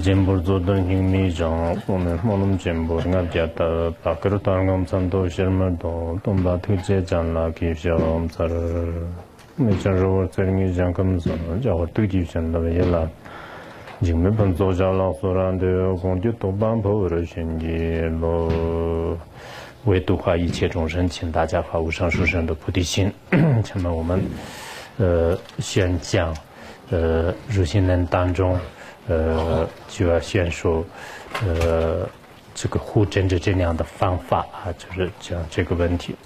진보 조던 힘미정 오늘 모놈 진보 ngapjata pakru tarngam santo shirmardo tomba thje janla kishom sar mecharo tserni jankam so jaw tuji chanda yela jingme banzo jala sorande gongju toban po re shenji lo 为度化一切众生，请大家发无上殊胜的菩提心。那么我们宣讲入心论当中就要宣说这个护真正正量的方法啊，就是讲这个问题。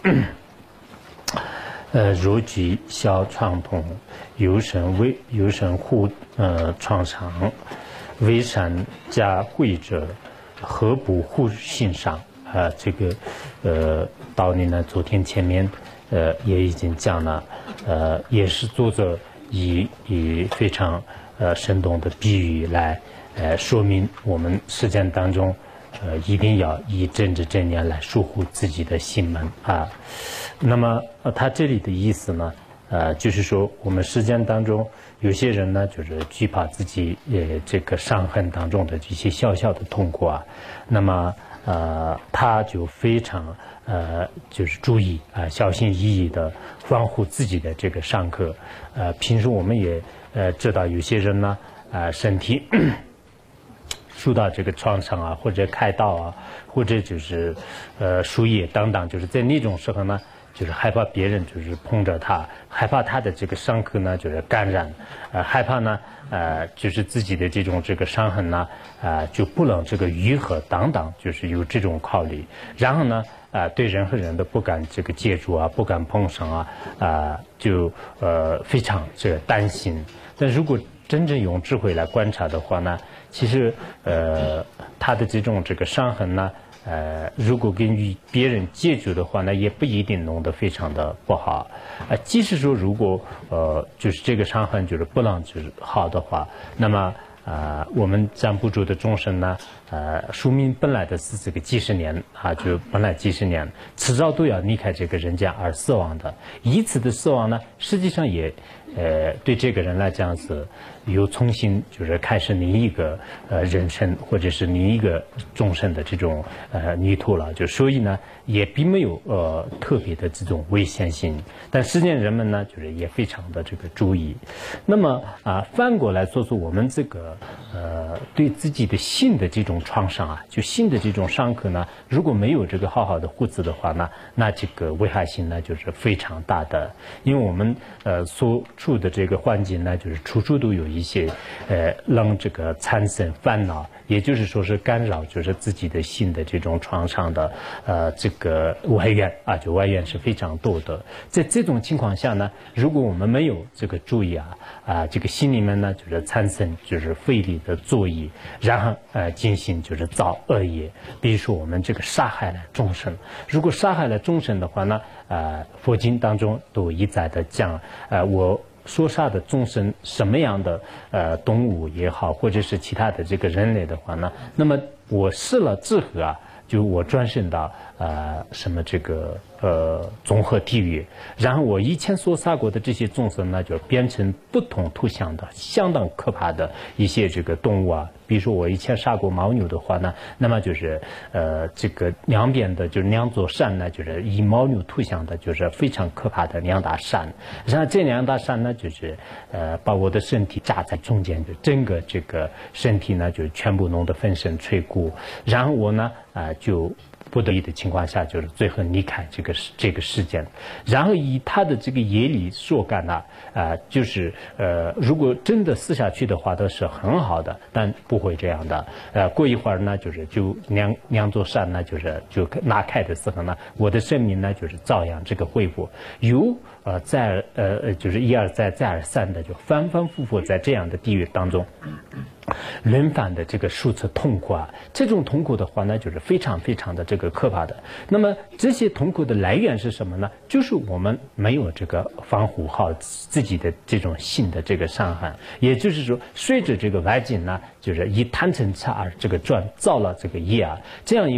如举消创痛，有神护创伤，为善加慧者，何不护心上？这个道理呢，昨天前面也已经讲了，也是作者以非常生动的比喻来说明我们实践当中一定要以正知正念来疏护自己的心门啊。那么他这里的意思呢，就是说我们实践当中有些人呢，就是惧怕自己这个伤痕当中的这些小小的痛苦啊，那么他就非常就是注意小心翼翼的防护自己的这个伤口。平时我们也知道有些人呢身体受到这个创伤啊，或者开刀啊，或者就是输液等等，就是在那种时候呢，就是害怕别人就是碰着他，害怕他的这个伤口呢就是感染，害怕呢就是自己的这个伤痕呢就不能这个愈合等等，就是有这种考虑。然后呢对人和人都不敢这个接触啊，不敢碰上啊，就非常这个担心。但如果真正用智慧来观察的话呢，其实他的这个伤痕呢如果跟别人接触的话呢，也不一定弄得非常的不好。即使说如果就是这个伤痕就是不能就是好的话，那么我们站不住的众生呢，寿命本来的是这个几十年啊，就本来几十年，迟早都要离开这个人间而死亡的。一次的死亡呢，实际上也对这个人来讲是又重新就是开始另一个人生或者是另一个众生的这种旅途了。就所以呢，也并没有特别的这种危险性，但实际上人们呢就是也非常的这个注意。那么反过来说说我们这个对自己的心的这种创伤啊，就心的这种伤口呢，如果没有这个好好的护持的话呢，那这个危害性呢就是非常大的。因为我们所处的这个环境呢，就是处处都有一些让这个产生烦恼，也就是说是干扰就是自己的心的这种创伤的这个外源啊，就外源是非常多的。在这种情况下呢，如果我们没有这个注意这个心里面呢就是产生就是非礼的作意，然后进行就是造恶业。比如说我们这个杀害了众生，如果杀害了众生的话呢，佛经当中都一再的讲我所杀的众生什么样的动物也好，或者是其他的这个人类的话呢，那么我施了智慧就我转生到什么这个综合地狱，然后我以前所杀过的这些众生呢，就变成不同图像的相当可怕的一些这个动物比如说我以前杀过牦牛的话呢，那么就是这个两边的就是两座山呢，就是以牦牛图像的，就是非常可怕的两大山。然后这两大山呢，就是把我的身体扎在中间，就整个这个身体呢，就全部弄得粉身碎骨。然后我呢就不得已的情况下，就是最后离开这个世间。然后以他的这个业力所感就是如果真的死下去的话，都是很好的，但不会这样的。过一会儿呢，就两座山呢，就拉开的时候呢，我的生命呢，就是照样这个恢复。有就是一而再再而三的就反反复复在这样的地狱当中轮番的这个数次痛苦这种痛苦的话呢，就是非常非常的这个可怕的。那么这些痛苦的来源是什么呢？就是我们没有这个防护好自己的这种心的这个伤害。也就是说，随着这个外境呢，就是以贪嗔痴而这个造了这个业这样以后呢，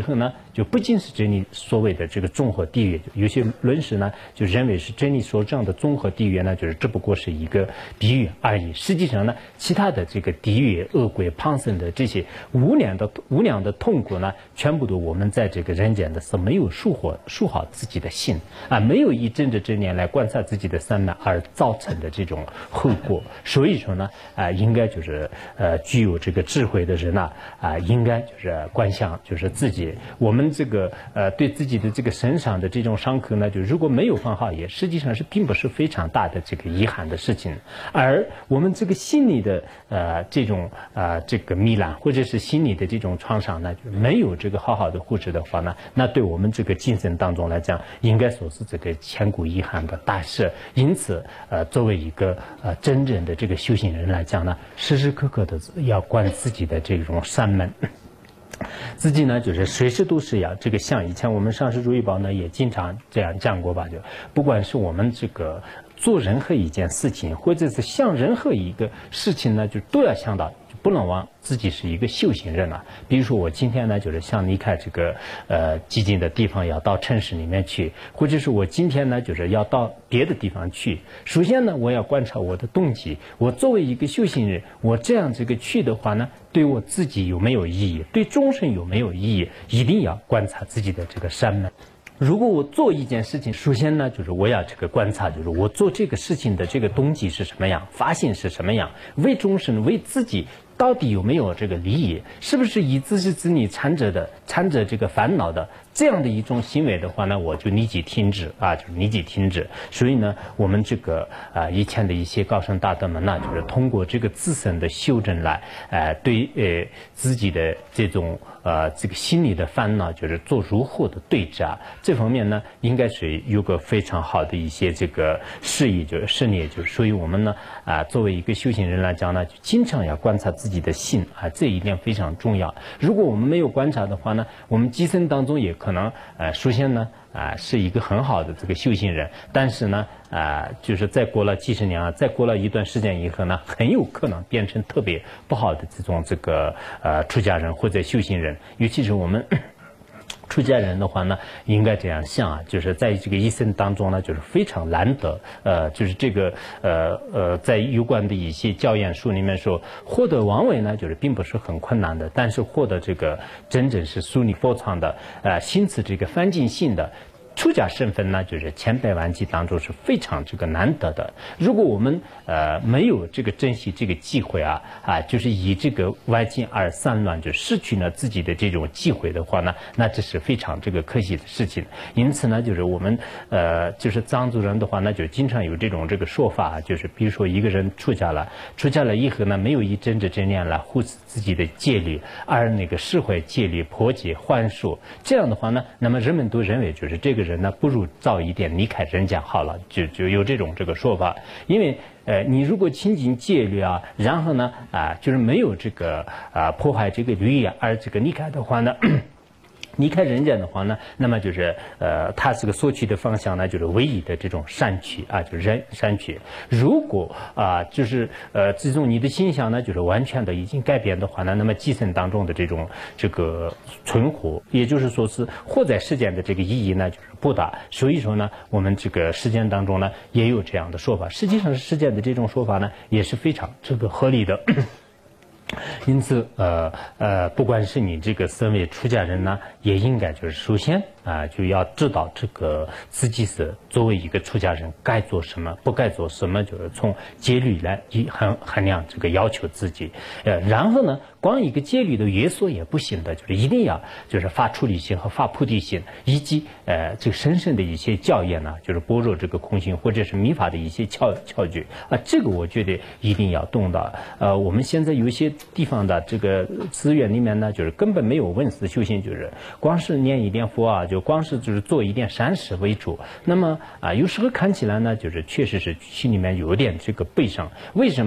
就不仅是真理所谓的这个综合地狱，有些论师呢就认为是真理所这样的综合地狱呢，就是只不过是一个比喻而已。实际上呢，其他的这个地狱、恶鬼、旁生的这些无量的痛苦呢，全部都我们在这个人间的是没有树好自己的心啊，没有以真知真念来观察自己的三昧而造成的这种后果。所以说呢，应该就是具有这个智慧的人呢，应该就是观想，就是自己我们这个对自己的这个身上的这种伤口呢，就如果没有放好，也实际上是并不是非常大的这个遗憾的事情。而我们这个心理的这种这个糜烂，或者是心理的这种创伤呢，就没有这个好好的护持的话呢，那对我们这个精神当中来讲，应该说是这个千古遗憾的大事。因此作为一个真正的这个修行人来讲呢，时时刻刻的要观自己的这种善门。自己呢，就是随时都是要这个像以前我们上师主义宝呢也经常这样讲过吧，就不管是我们这个做任何一件事情，或者是想任何一个事情呢，就都要想到不能忘自己是一个修行人啊。比如说我今天呢，就是想离开这个寂静的地方，要到城市里面去，或者是我今天呢，就是要到别的地方去。首先呢，我要观察我的动机，我作为一个修行人，我这样这个去的话呢，对我自己有没有意义，对众生有没有意义，一定要观察自己的这个善门。如果我做一件事情，首先呢，就是我要这个观察，就是我做这个事情的这个动机是什么样，发心是什么样，为众生为自己到底有没有这个利益，是不是以自私自利掺着这个烦恼的这样的一种行为的话呢，我就立即停止啊，就是立即停止。所以呢，我们这个以前的一些高僧大德们呢，就是通过这个自身的修正来对自己的这种这个心理的烦恼，就是做如何的对治啊。这方面呢，应该是有个非常好的一些这个示意，就是示例，就是所以我们呢作为一个修行人来讲呢，就经常要观察自己的心啊，这一点非常重要。如果我们没有观察的话呢，我们今生当中也可能首先呢是一个很好的这个修行人，但是呢就是再过了几十年啊，再过了一段时间以后呢，很有可能变成特别不好的这个出家人或者修行人。尤其是我们出家人的话呢，应该这样想啊，就是在这个一生当中呢，就是非常难得，就是这个在有关的一些教研书里面说，获得王位呢，就是并不是很困难的，但是获得这个真正是疏离佛藏的，心持这个翻净性的出家身份呢，就是千百万计当中是非常这个难得的。如果我们没有这个珍惜这个机会啊，就是以这个外境而散乱，就失去了自己的这种机会的话呢，那这是非常这个可惜的事情。因此呢，就是我们就是藏族人的话呢，就经常有这个说法，就是比如说一个人出家了以后呢，没有以真知真念来护持自己的戒律，而那个释怀戒律、破戒、还俗，这样的话呢，那么人们都认为就是这个人呢，不如早一点离开人间好了，就有这个说法。因为你如果亲近戒律啊，然后呢就是没有这个破坏这个律仪而这个离开的话呢。离开人间的话呢，那么就是他这个所去的方向呢，就是唯一的这种善趣啊，就是善趣。如果就是这种你的心想呢，就是完全的已经改变的话呢，那么基层当中的这个存活，也就是说是活在世间的这个意义呢，就是不大。所以说呢，我们这个世间当中呢，也有这样的说法。实际上，世间的这种说法呢，也是非常这个合理的。因此，不管是你这个身为出家人呢，也应该就是首先就要知道这个自己是作为一个出家人该做什么，不该做什么，就是从戒律来衡量这个要求自己。然后呢，光一个戒律的约束也不行的，就是一定要就是发出离心和发菩提心，以及这个深深的一些教言呢，就是般若这个空性或者是密法的一些窍诀这个我觉得一定要动到。我们现在有一些地方的这个寺院里面呢，就是根本没有闻思修行，就是光是念一点佛啊，就光是就是做一点善事为主。那么有时候看起来呢，就是确实是心里面有点这个悲伤。为什么呢？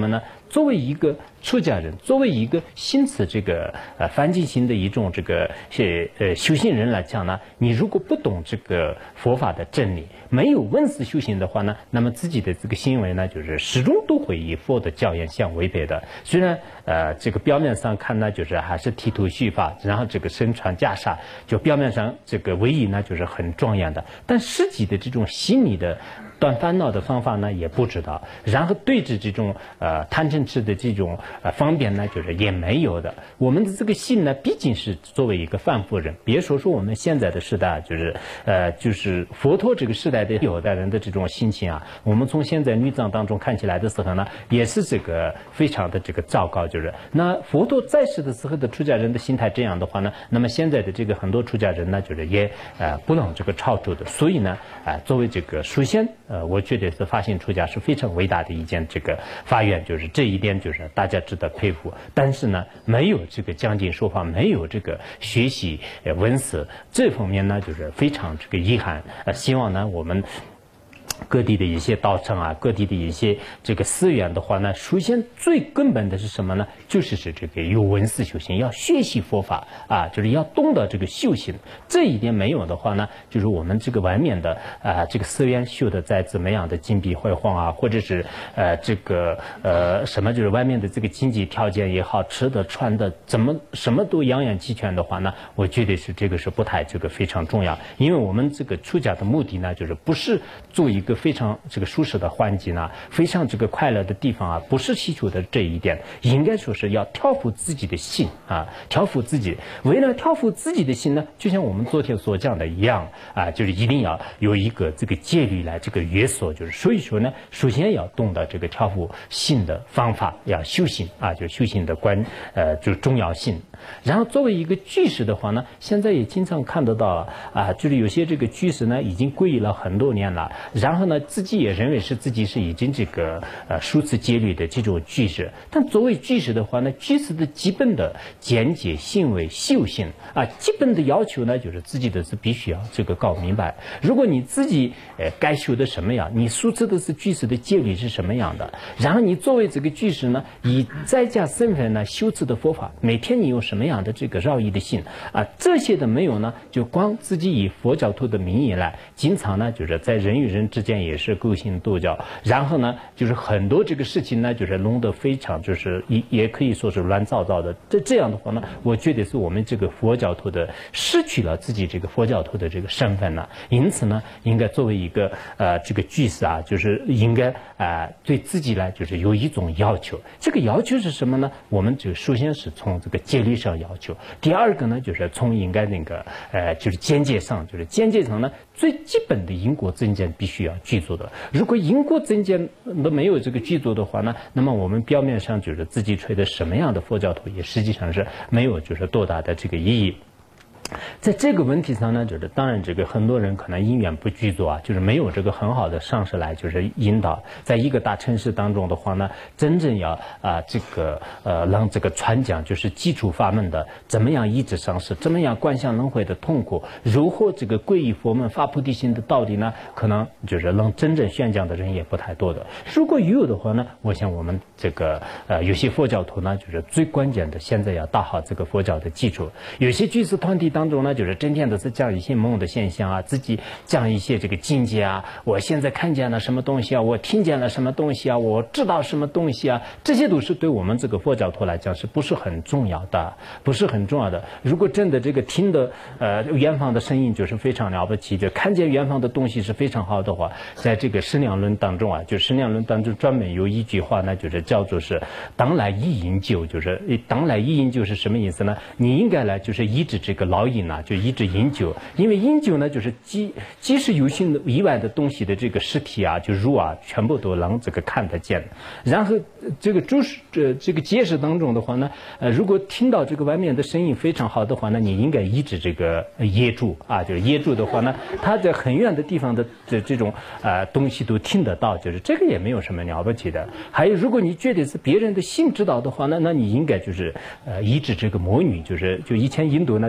作为一个出家人，作为一个新此这个梵净心的一种这个修行人来讲呢，你如果不懂这个佛法的真理，没有闻思修行的话呢，那么自己的这个行为呢，就是始终都会与佛的教言相违背的。虽然这个表面上看呢，就是还是剃头须发，然后这个身穿袈裟，就表面上这个唯一呢就是很庄严的，但实际的这种心理的断烦恼的方法呢也不知道，然后对着这种贪嗔痴的这种方便呢，就是也没有的。我们的这个心呢，毕竟是作为一个凡夫人，别说我们现在的时代，就是佛陀这个时代的有的人的这种心情啊，我们从现在律藏当中看起来的时候呢，也是这个非常的这个糟糕。就是那佛陀在世的时候的出家人的心态这样的话呢，那么现在的这个很多出家人呢，就是也不能这个超出的。所以呢，作为这个首先我觉得是发心出家是非常伟大的一件这个发愿，就是这一点就是大家值得佩服。但是呢，没有这个讲经说法，没有这个学习闻思这方面呢，就是非常这个遗憾。希望呢我们各地的一些道场啊，各地的一些这个寺院的话呢，首先最根本的是什么呢？就是这个有闻思修行，要学习佛法啊，就是要懂得这个修行。这一点没有的话呢，就是我们这个外面的这个寺院修的再怎么样的金碧辉煌啊，或者是这个什么，就是外面的这个经济条件也好，吃的穿的怎么什么都样样齐全的话呢，我觉得是这个是不太这个非常重要。因为我们这个出家的目的呢，就是不是做一个非常这个舒适的环境啊，非常这个快乐的地方啊，不是祈求的这一点，应该说是要调伏自己的心啊，调伏自己。为了调伏自己的心呢，就像我们昨天所讲的一样啊，就是一定要有一个这个戒律来这个约束，就是所以说呢，首先要懂得这个调伏心的方法，要修行啊，就是修行的就是重要性。然后作为一个居士的话呢，现在也经常看得到啊，就是有些这个居士呢已经皈依了很多年了，然后呢自己也认为是自己是已经这个书持戒律的这种居士。但作为居士的话呢，居士的基本的见解、行为、修行啊，基本的要求呢，就是自己的是必须要这个搞明白。如果你自己该修的什么样，你书持的是居士的戒律是什么样的，然后你作为这个居士呢，以在家身份呢修持的佛法，每天你有什么样的这个饶益的心啊，这些的没有呢，就光自己以佛教徒的名义来，经常呢就是在人与人之间也是勾心斗角，然后呢就是很多这个事情呢就是弄得非常就是也可以说是乱糟糟的。这样的话呢，我觉得是我们这个佛教徒的失去了自己这个佛教徒的这个身份呢。因此呢，应该作为一个这个居士啊，就是应该对自己呢就是有一种要求。这个要求是什么呢？我们就首先是从这个戒律上要求，第二个呢就是从应该那个就是见解上，就是见解上呢最基本的因果增减必须要具足的。如果因果增减都没有这个具足的话呢，那么我们表面上就是自己吹的什么样的佛教徒，也实际上是没有就是多大的这个意义。在这个问题上呢，就是当然这个很多人可能因缘不具足啊，就是没有这个很好的上师来就是引导。在一个大城市当中的话呢，真正要这个让这个传讲就是基础法门的，怎么样医治上师，怎么样观想轮回的痛苦，如何这个皈依佛门发菩提心的道理呢，可能就是让真正宣讲的人也不太多的。如果有的话呢，我想我们这个有些佛教徒呢，就是最关键的现在要打好这个佛教的基础。有些居士团体当中呢，就是整天都是讲一些梦的现象啊，自己讲一些这个境界啊，我现在看见了什么东西啊，我听见了什么东西啊，我知道什么东西啊，这些都是对我们这个佛教徒来讲是不是很重要的？不是很重要的。如果真的这个听的远方的声音就是非常了不起，就看见远方的东西是非常好的话，在这个释量论当中啊，就释量论当中专门有一句话呢，就是叫做是当来一饮酒，就是当来一饮酒是什么意思呢？你应该来就是医治这个老瘾啊，就医治饮酒。因为饮酒呢，就是即使有形的以外的东西的这个实体啊，就肉啊，全部都能这个看得见。然后这个这个戒识当中的话呢，如果听到这个外面的声音非常好的话呢，你应该医治这个业柱啊，就是业柱的话呢，它在很远的地方的这种东西都听得到，就是这个也没有什么了不起的。还有，如果你觉得是别人的心知道的话呢，那你应该就是医治这个魔女，就以前印度呢就是专门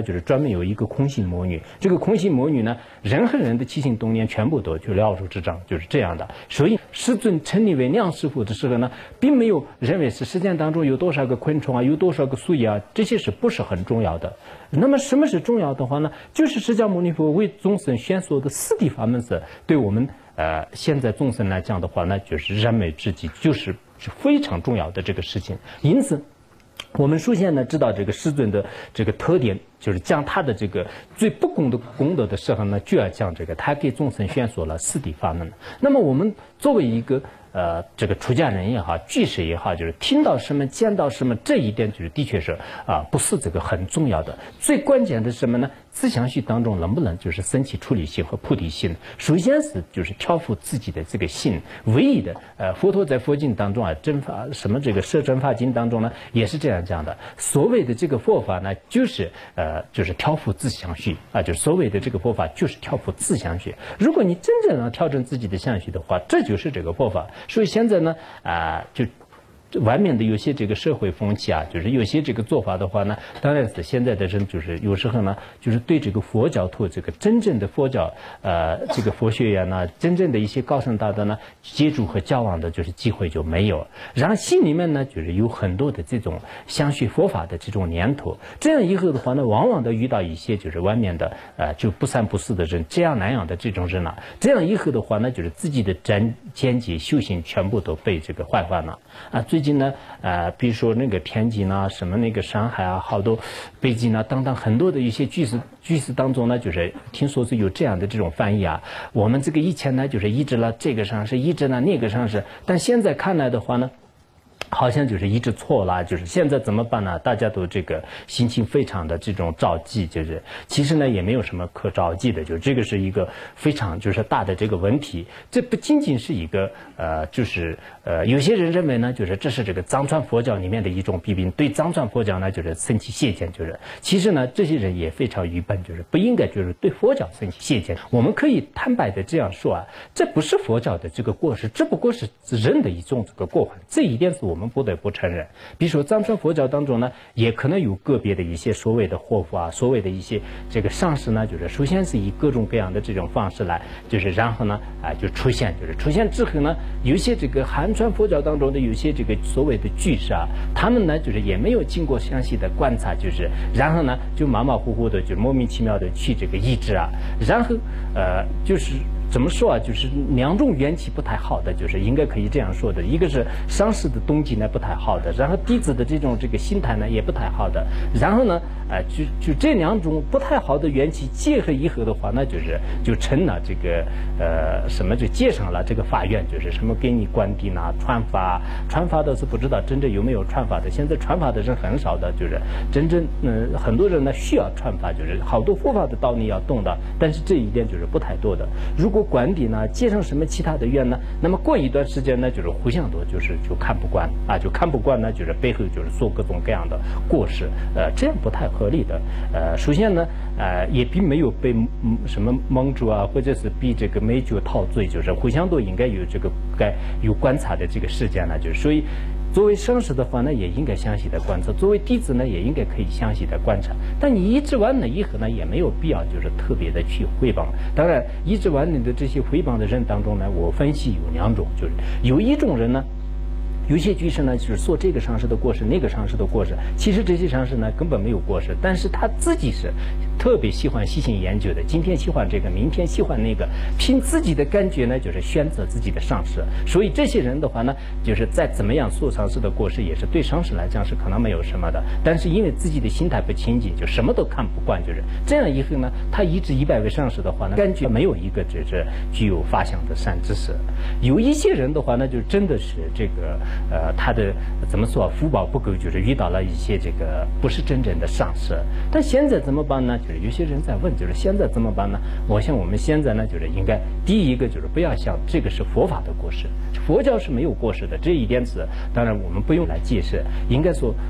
面有一个空性魔女，这个空性魔女呢，人和人的起心动念全部都就了如指掌，就是这样的。所以师尊称你为娘师傅的时候呢，并没有认为是世间当中有多少个昆虫啊，有多少个树叶啊，这些是不是很重要的？那么什么是重要的话呢？就是释迦牟尼佛为众生宣说的四谛法门是对我们现在众生来讲的话呢，就是燃眉之急，就是非常重要的这个事情。因此我们首先呢知道这个师尊的这个特点，就是讲他的这个最不公的功德的时候呢，就要讲这个他给众生宣说了四谛法门。那么我们作为一个这个出家人也好，居士也好，就是听到什么见到什么，这一点就是的确是不是这个很重要的。最关键的是什么呢？思想系当中能不能就是升起出离心和菩提心？首先是就是调伏自己的这个心。唯一的佛陀在佛经当中真法什么这个摄真法经当中呢，也是这样讲的。所谓的这个佛法呢，就是调伏自相续就是所谓的这个佛法就是调伏自相续。如果你真正能调整自己的相续的话，这就是这个佛法。所以现在呢，就外面的有些这个社会风气就是有些这个做法的话呢，当然是现在的人就是有时候呢，就是对这个佛教徒这个真正的佛教这个佛学院呢，真正的一些高僧大德呢，接触和交往的就是机会就没有。然后心里面呢，就是有很多的这种想学佛法的这种念头。这样以后的话呢，往往都遇到一些就是外面的就不三不四的人，这样那样的这种人这样以后的话呢，就是自己的见解修行全部都被这个坏坏了最近呢，比如说那个天津什么那个上海好多北京等等很多的一些居士当中呢，就是听说是有这样的这种翻译我们这个以前呢，就是医治了这个上是医治了那个上是，但现在看来的话呢，好像就是一直错了，就是现在怎么办呢？大家都这个心情非常的这种着急，就是其实呢也没有什么可着急的，就这个是一个非常就是大的这个问题。这不仅仅是一个有些人认为呢，就是这是这个藏传佛教里面的一种弊病，对藏传佛教呢就是升起邪见，就是其实呢这些人也非常愚笨，就是不应该就是对佛教升起邪见。我们可以坦白的这样说这不是佛教的这个过失，只不过是人的一种这个过患，这一点是我们不得不承认。比如说藏传佛教当中呢，也可能有个别的一些所谓的祸福所谓的一些这个上师呢，就是首先是以各种各样的这种方式来，就是然后呢就出现之后呢，有些这个汉传佛教当中的有些这个所谓的居士他们呢就是也没有经过详细的观察，就是然后呢就马马虎虎的就莫名其妙的去这个医治然后就是怎么说就是两种缘起不太好的，就是应该可以这样说的，一个是上师的动机呢不太好的，然后弟子的这种这个心态呢也不太好的，然后呢就这两种不太好的缘起结合以后的话呢，就成了这个什么就结上了这个法院，就是什么给你灌顶传法的是不知道真正有没有传法的，现在传法的人很少的，就是真正很多人呢需要传法，就是好多佛法的道理要懂的，但是这一点就是不太多的。如果管底呢结上什么其他的愿呢，那么过一段时间呢就是互相都就看不惯就看不惯呢，就是背后就是做各种各样的过失，这样不太合理的。首先呢也并没有被什么蒙住或者是被这个美酒陶醉，就是互相都应该有这个该有观察的这个时间呢，就是所以作为上师的话呢，也应该详细的观察；作为弟子呢，也应该可以详细的观察。但你医治完了以后呢，也没有必要就是特别的去诽谤。当然，医治完了的这些诽谤的人当中呢，我分析有两种，就是有一种人呢，有些居士呢就是说这个上师的过失，那个上师的过失，其实这些上师呢根本没有过失，但是他自己是特别喜欢细心研究的，今天喜欢这个，明天喜欢那个，凭自己的感觉呢就是选择自己的上师。所以这些人的话呢，就是再怎么样说上师的过失，也是对上师来讲是可能没有什么的，但是因为自己的心态不清净，就什么都看不惯，就是这样以后呢，他医治100位上师的话呢，感觉没有一个就是具有发想的善知识。有一些人的话呢，就真的是这个他的怎么说福报不够，就是遇到了一些这个不是真正的上师。但现在怎么办呢？就是有些人在问，就是现在怎么办呢？我想我们现在呢，就是应该第一个就是不要想这个是佛法的过失，佛教是没有过失的，这一点是当然我们不用来解释，应该说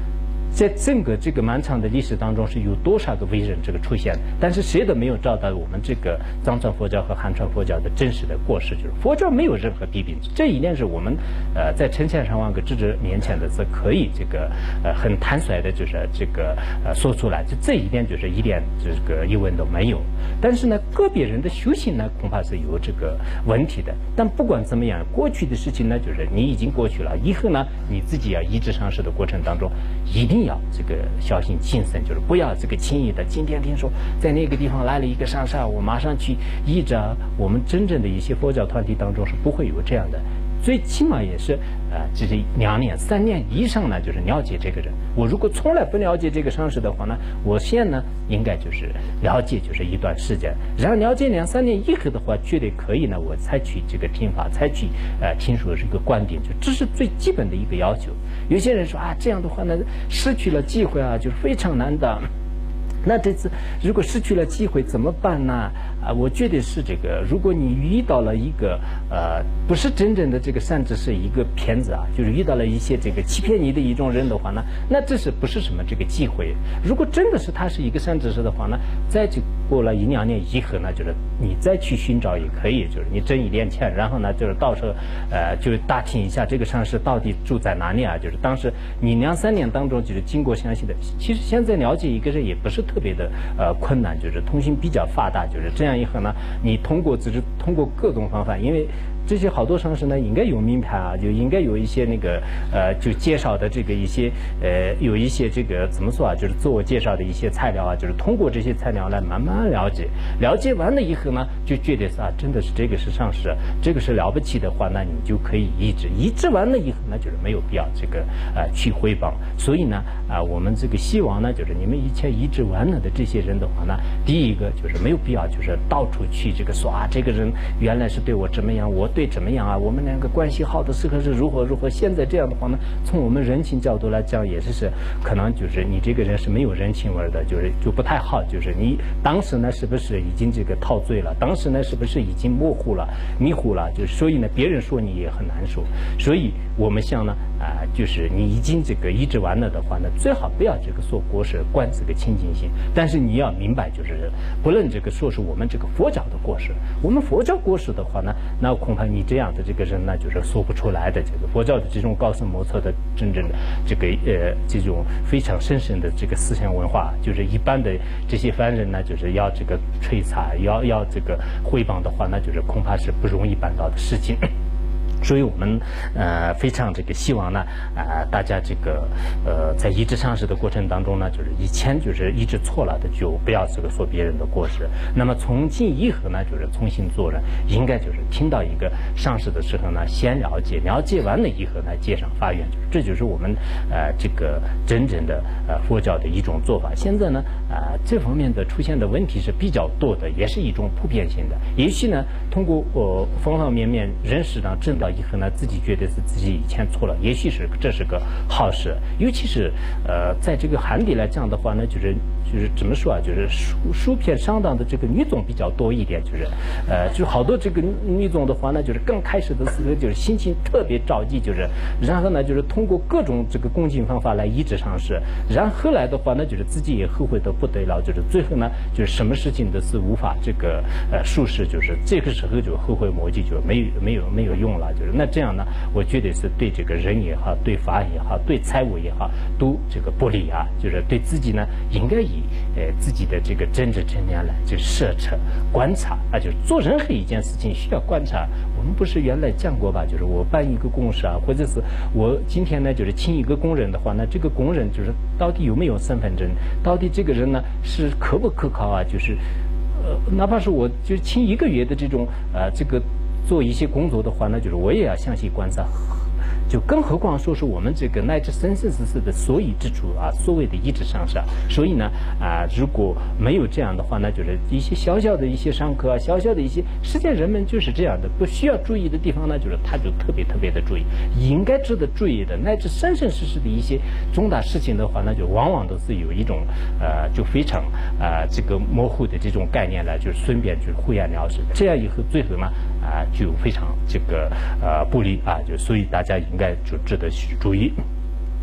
在整个这个漫长的历史当中是有多少个伟人这个出现，但是谁都没有找到我们这个藏传佛教和汉传佛教的真实的过失，就是佛教没有任何批评，这一点是我们在成千上万个智者面前的是可以这个很坦率的，就是这个说出来，就这一点就是一点这个疑问都没有。但是呢，个别人的修行呢恐怕是有这个问题的。但不管怎么样，过去的事情呢，就是你已经过去了，以后呢你自己要一直上师的过程当中，一定要这个小心谨慎，就是不要这个轻易的。今天听说在那个地方来了一个上师，我马上去依着。我们真正的一些佛教团体当中是不会有这样的，最起码也是就是2年3年以上呢，就是了解这个人。我如果从来不了解这个上师的话呢，我现在呢应该就是了解就是一段时间，然后了解2、3年以后的话，绝对可以呢，我采取这个听法，采取听说这个观点，就这是最基本的一个要求。有些人说这样的话呢，失去了机会就是非常难的。那这次如果失去了机会怎么办呢？我觉得是这个，如果你遇到了一个不是真正的这个善知识，一个骗子就是遇到了一些这个欺骗你的一种人的话呢，那这是不是什么这个机会？如果真的是他是一个善知识的话呢，再就过了1、2年以后呢，就是你再去寻找也可以，就是你挣一点钱，然后呢就是到时候就打听一下这个上师到底住在哪里就是当时你2、3年当中就是经过详细的，其实现在了解一个人也不是特别的困难，就是通讯比较发达，就是这样以后呢，你通过各种方法，因为这些好多上师呢应该有名牌就应该有一些那个就介绍的这个一些有一些这个怎么说就是自我介绍的一些材料就是通过这些材料来慢慢了解完了以后呢，就觉得真的是这个是上师，这个是了不起的话，那你就可以医治完了以后呢，就是没有必要这个去回报。所以呢我们这个希望呢，就是你们以前医治完了的这些人的话呢，第一个就是没有必要就是到处去这个说这个人原来是对我怎么样，我对怎么样我们两个关系好的时候是如何，现在这样的话呢，从我们人情角度来讲也是可能就是你这个人是没有人情味的，就不太好，就是你当时呢是不是已经这个陶醉了，当时呢是不是已经模糊了迷糊了，就是所以呢别人说你也很难受。所以我们想呢就是你已经这个医治完了的话呢，最好不要这个说过失，观这个清净心。但是你要明白，就是不能这个说是我们这个佛教的过失，我们佛教过失的话呢，那恐怕你这样的这个人呢，就是说不出来的。这个佛教的这种高深莫测的真正的这个这种非常深深的这个思想文化，就是一般的这些凡人呢，就是要这个摧残，要这个毁谤的话，那就是恐怕是不容易办到的事情。所以我们非常这个希望呢大家这个在医治上师的过程当中呢，就是以前就是医治错了的，就不要这个说别人的过失。那么从今以后呢，就是重新做人，应该就是听到一个上师的时候呢，先了解完了以后呢，接上发愿，这就是我们这个真正的佛教的一种做法。现在呢这方面的出现的问题是比较多的，也是一种普遍性的。也许呢通过方方面面认识到证到以后呢，自己觉得是自己以前错了，也许是这是个好事。尤其是在这个汉地来讲的话呢，就是怎么说就是书片上当的这个女众比较多一点，就好多这个女众的话呢，就是刚开始的时候就是心情特别着急，然后呢就是通过各种这个恭敬方法来医治上师，然后来的话呢，就是自己也后悔的不得了，最后呢就是什么事情都是无法这个术士，这个时候就后悔莫及，就没有用了。那这样呢，我觉得是对这个人也好，对法也好，对财务也好，都这个不利对自己呢，应该以自己的这个真知真念来摄测观察就是做任何一件事情需要观察。我们不是原来讲过吧？我办一个公事或者是我今天呢请一个工人的话呢，这个工人到底有没有身份证，到底这个人呢是可不可靠哪怕是我请1个月的这种这个做一些工作的话呢，我也要详细观察。就更何况说是我们这个乃至生生世世的所以之处所谓的医治上师。所以呢如果没有这样的话呢，一些小小的一些上课小小的一些，实际上人们就是这样的，不需要注意的地方呢，他就特别的注意，应该值得注意的乃至生生世世的一些重大事情的话呢，就往往都是有一种就非常这个模糊的这种概念来顺便胡言了事，这样以后最后呢就非常这个不利所以大家应该值得去注意。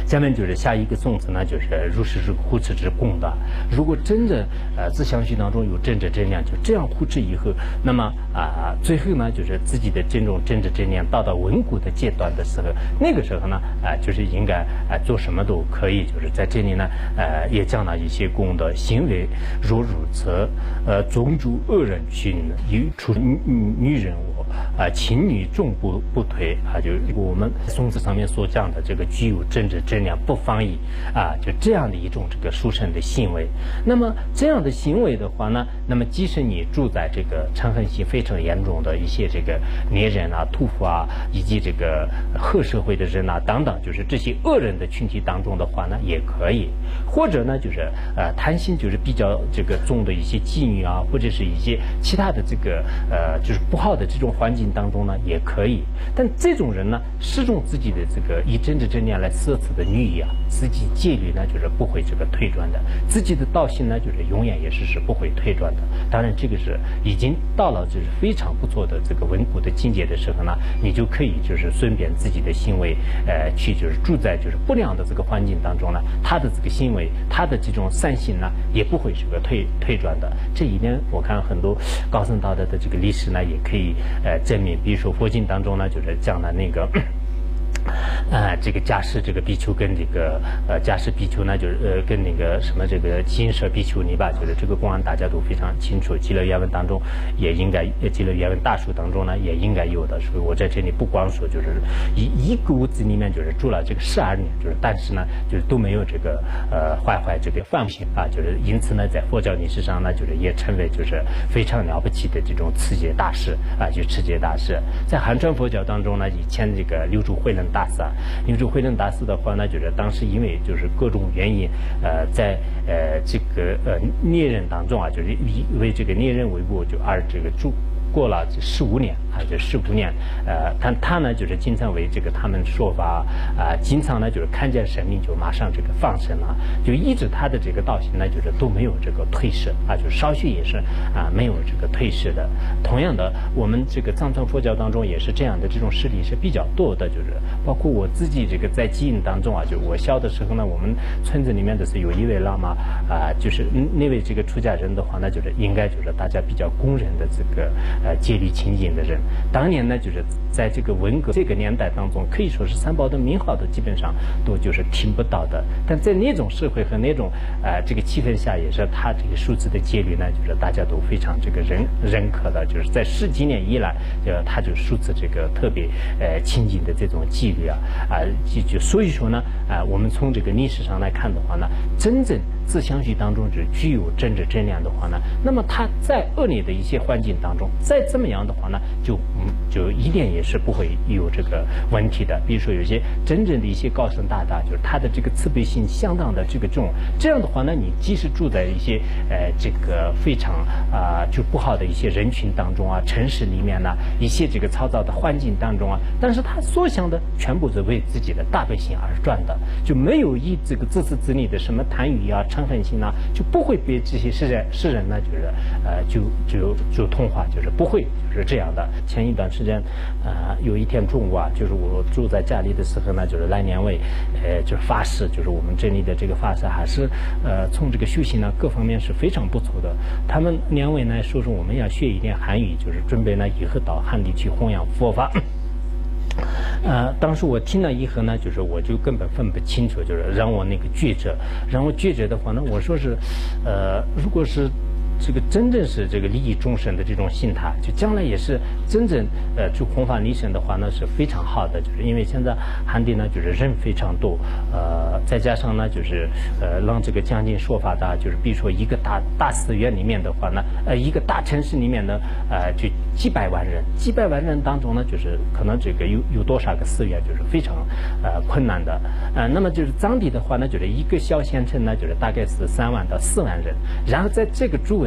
下面就是下一个颂词呢，就是如是护持之功的。如果真的自相续当中有真知真量，就这样护持以后，那么最后呢，就是自己的这种真知真量到稳固的阶段的时候，那个时候呢就是应该做什么都可以，就是在这里呢也讲了一些功德行为，若如此种诸恶人群，有出女人我情女众不推就我们宋词上面所讲的这个具有真知真量不妨矣就这样的一种这个殊胜的行为。那么这样的行为的话呢，那么即使你住在这个嗔恨心非常严重的一些这个孽人屠夫以及这个恶社会的人等等，就是这些恶人的群体当中的话呢，也可以。或者呢，就是贪心就是比较这个重的一些妓女或者是一些其他的这个就是不好的这种环境当中呢，也可以。但这种人呢，始终自己的这个以真知真量来摄持的律仪自己戒律呢，就是不会这个退转的，自己的道心呢，就是永远也是不会退转的。当然，这个是已经到了就是非常不错的这个稳固的境界的时候呢，你就可以就是顺便自己的行为去就是住在就是不良的这个环境当中呢，他的这个行为，他的这种善行呢，也不会是个退转的。这一点我看很多高僧大德的这个历史呢，也可以证明。比如说佛经当中呢，就是讲了那个这个迦叶这个比丘跟这个迦叶比丘呢，就是跟那个什么这个金舍比丘尼吧，就是这个公案大家都非常清楚，极乐原文当中也应该，极乐原文大书当中呢也应该有的。所以我在这里不光说就是一个屋子里面就是住了这个12年，就是但是呢就是都没有这个坏这个犯行就是因此呢在佛教历史上呢就是也成为就是非常了不起的这种持戒大师就持戒大师。在汉传佛教当中呢，以前这个六祖慧能大师六祖慧能大师的话呢，就是当时因为就是各种原因在这个孽人当中就是为这个孽人为国就这个住过了15年就15年他呢就是经常为这个他们说法经常呢就是看见神明就马上这个放生了，就一直他的这个道行呢就是都没有这个退失就稍许也是没有这个退失的。同样的，我们这个藏传佛教当中也是这样的，这种事例是比较多的，就是包括我自己这个在基因当中就我小的时候呢，我们村子里面的是有一位喇嘛就是那位这个出家人的话呢，就是应该就是大家比较公认的这个戒律清净的人。当年呢就是在这个文革这个年代当中，可以说是三宝的名号的基本上都就是听不到的，但在那种社会和那种这个气氛下，也是他这个数字的戒律呢就是大家都非常这个认可的，就是在10几年以来他就数字这个特别清净的这种纪律所以说呢我们从这个历史上来看的话呢，真正自相续当中只具有真知真量的话呢，那么他在恶劣的一些环境当中再这么样的话呢，就一点也是不会有这个问题的。比如说有些真正的一些高僧大德，就是他的这个慈悲心相当的这个重，这样的话呢，你即使住在一些这个非常就不好的一些人群当中城市里面呢，一些这个嘈杂的环境当中但是他所想的全部是为自己的大悲心而转的，就没有以这个自私自利的什么贪欲嗔恨心就不会被这些世人呢就是就同化，就是不会就是这样的。前一段时间有一天中午就是我住在家里的时候呢，就是来年为就是法师，就是我们这里的这个法师还是从这个修行呢各方面是非常不错的。他们两位呢说我们要学一点汉语，就是准备呢以后到汉地去弘扬佛法。当时我听了以后呢，就是我就根本分不清楚，就是让我那个抉择，让我抉择的话呢，我说是如果是这个真正是这个利益众生的这种心态，就将来也是真正就弘法利生的话呢是非常好的。就是因为现在汉地呢就是人非常多，再加上呢就是让这个讲经说法的，就是比如说一个大寺院里面的话呢，一个大城市里面呢就几百万人当中呢，就是可能这个有多少个寺院就是非常困难的。那么就是藏地的话呢，就是一个小县城呢就是大概是3万到4万人，然后在这个周围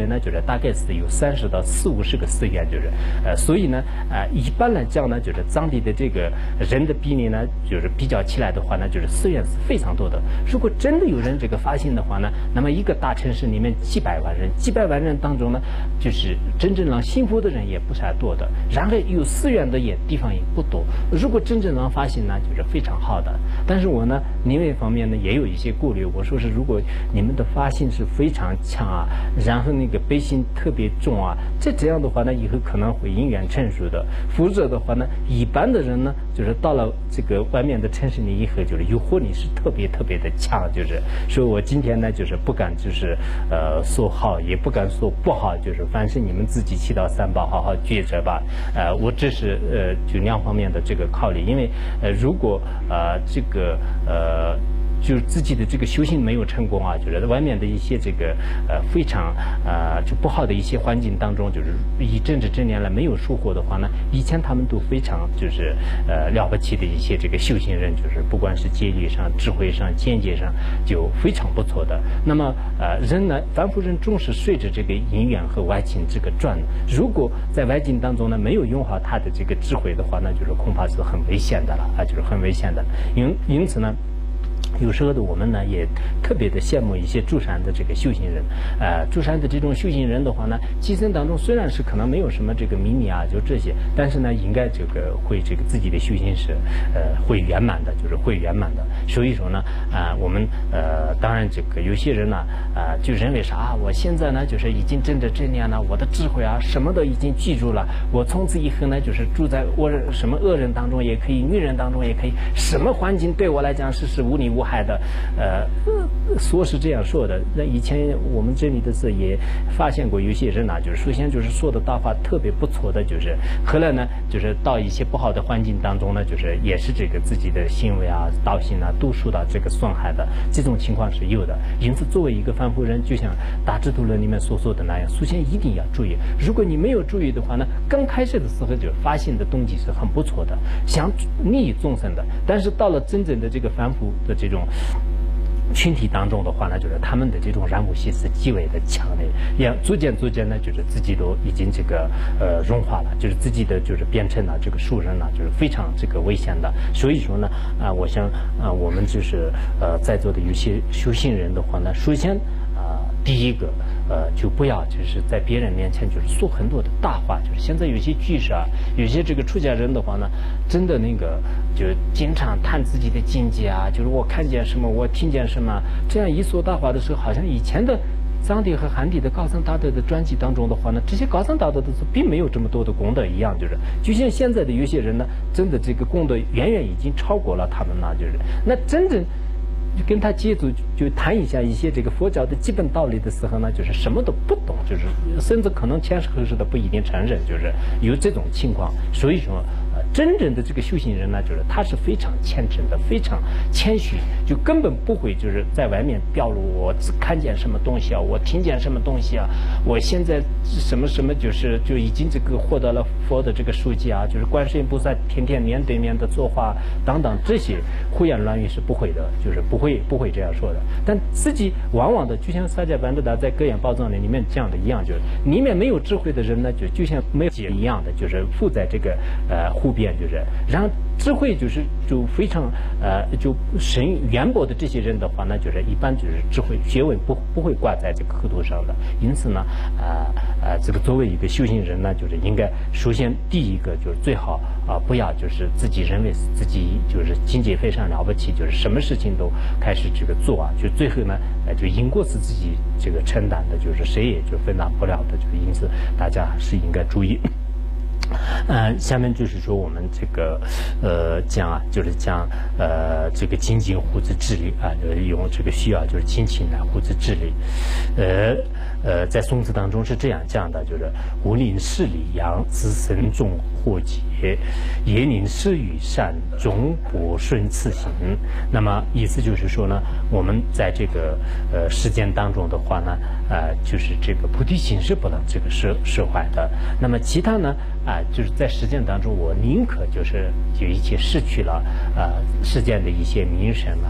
围呢，就是大概是有30到40-50个寺院，就是所以呢，一般来讲呢，就是藏地的这个人的比例呢，就是比较起来的话呢，就是寺院是非常多的。如果真的有人这个发心的话呢，那么一个大城市里面几百万人当中呢，就是真正让幸福的人也不是很多的，然后有寺院的地方也不多。如果真正让发心呢，就是非常好的。但是我呢，另外一方面呢，也有一些顾虑。我说是，如果你们的发心是非常强啊，然后那个悲心特别重啊，这样的话呢，以后可能会因缘成熟的。否则的话呢，一般的人呢，就是到了这个外面的城市里以后，就是诱惑力是特别的强，就是所以我今天呢，就是不敢就是说好，也不敢说不好，就是凡是你们自己祈祷三宝，好好抉择吧。我这是就两方面的这个考虑，因为如果这个就是自己的这个修行没有成功啊，就是在外面的一些这个非常就不好的一些环境当中，就是一阵子10年来没有收获的话呢，以前他们都非常就是了不起的一些这个修行人，就是不管是戒律上、智慧上、见解上就非常不错的。那么人呢，凡夫人总是随着这个因缘和外境这个转，如果在外境当中呢没有用好他的这个智慧的话，那就是恐怕是很危险的了啊，就是很危险的。因此呢，有时候的我们呢也特别的羡慕一些住山的这个修行人，住山的这种修行人的话呢，今生当中虽然是可能没有什么这个秘密啊，就这些，但是呢，应该这个会这个自己的修行是会圆满的，就是会圆满的。所以说呢，我们当然这个有些人呢，就认为啥，我现在呢就是已经证得正念了，我的智慧啊什么都已经记住了，我从此以后呢就是住在什么恶人当中也可以，女人当中也可以，什么环境对我来讲是无理无害的，说是这样说的。那以前我们这里的是也发现过有些人啊，就是首先就是说的大话特别不错的，就是后来呢，就是到一些不好的环境当中呢，就是也是这个自己的行为啊、道行啊都受到这个损害的，这种情况是有的。因此，作为一个凡夫人，就像大智度论里面所说的那样，首先一定要注意。如果你没有注意的话呢，刚开始的时候就是发心的动机是很不错的，想利益众生的，但是到了真正的这个凡夫的这种群体当中的话呢，就是他们的这种染污习是极为的强烈，也逐渐呢，就是自己都已经这个融化了，就是自己的就是变成了这个树人了，就是非常这个危险的。所以说呢，我想我们就是在座的有些修行人的话呢，首先第一个就不要就是在别人面前就是说很多的大话，就是现在有些居士啊，有些这个出家人的话呢，真的那个就经常谈自己的境界啊，就是我看见什么，我听见什么，这样一说大话的时候，好像以前的藏地和汉地的高僧大德的传记当中的话呢，这些高僧大德的并没有这么多的功德一样，就像现在的有些人呢，真的这个功德远远已经超过了他们了，就是那真正就跟他接触，就谈一下一些这个佛教的基本道理的时候呢，就是什么都不懂，就是甚至可能前世后世的不一定承认，就是有这种情况。所以说真正的这个修行人呢，就是他是非常虔诚的，非常谦虚，就根本不会就是在外面表露我只看见什么东西啊，我听见什么东西啊，我现在什么就已经这个获得了佛的这个书记啊，就是观世音菩萨天天面对面的作画等等，这些胡言乱语是不会的，就是不会这样说的。但自己往往的就像萨迦班德达在《格言宝藏》里面这样的一样，就是里面没有智慧的人呢，就像没有解一样的，就是附在这个湖边，就是然后智慧就非常就深渊博的这些人的话呢，就是一般就是智慧学问不会挂在这个额头上的。因此呢这个作为一个修行人呢，就是应该首先第一个就是最好不要就是自己认为自己就是境界非常了不起，就是什么事情都开始这个做啊，就最后呢就因果是自己这个承担的，就是谁也就分担不了的，就是因此大家是应该注意。下面就是说我们这个讲啊，就是讲这个精进护持智力啊，用这个需要就是精勤来护持智力。在宋词当中是这样讲的，就是无令事理扬，自身众祸结；也令事与善，终不顺次行。那么意思就是说呢，我们在这个实践当中的话呢，就是这个菩提心是不能这个释怀的。那么其他呢，就是在实践当中，我宁可就是有一些失去了实践的一些名声啊，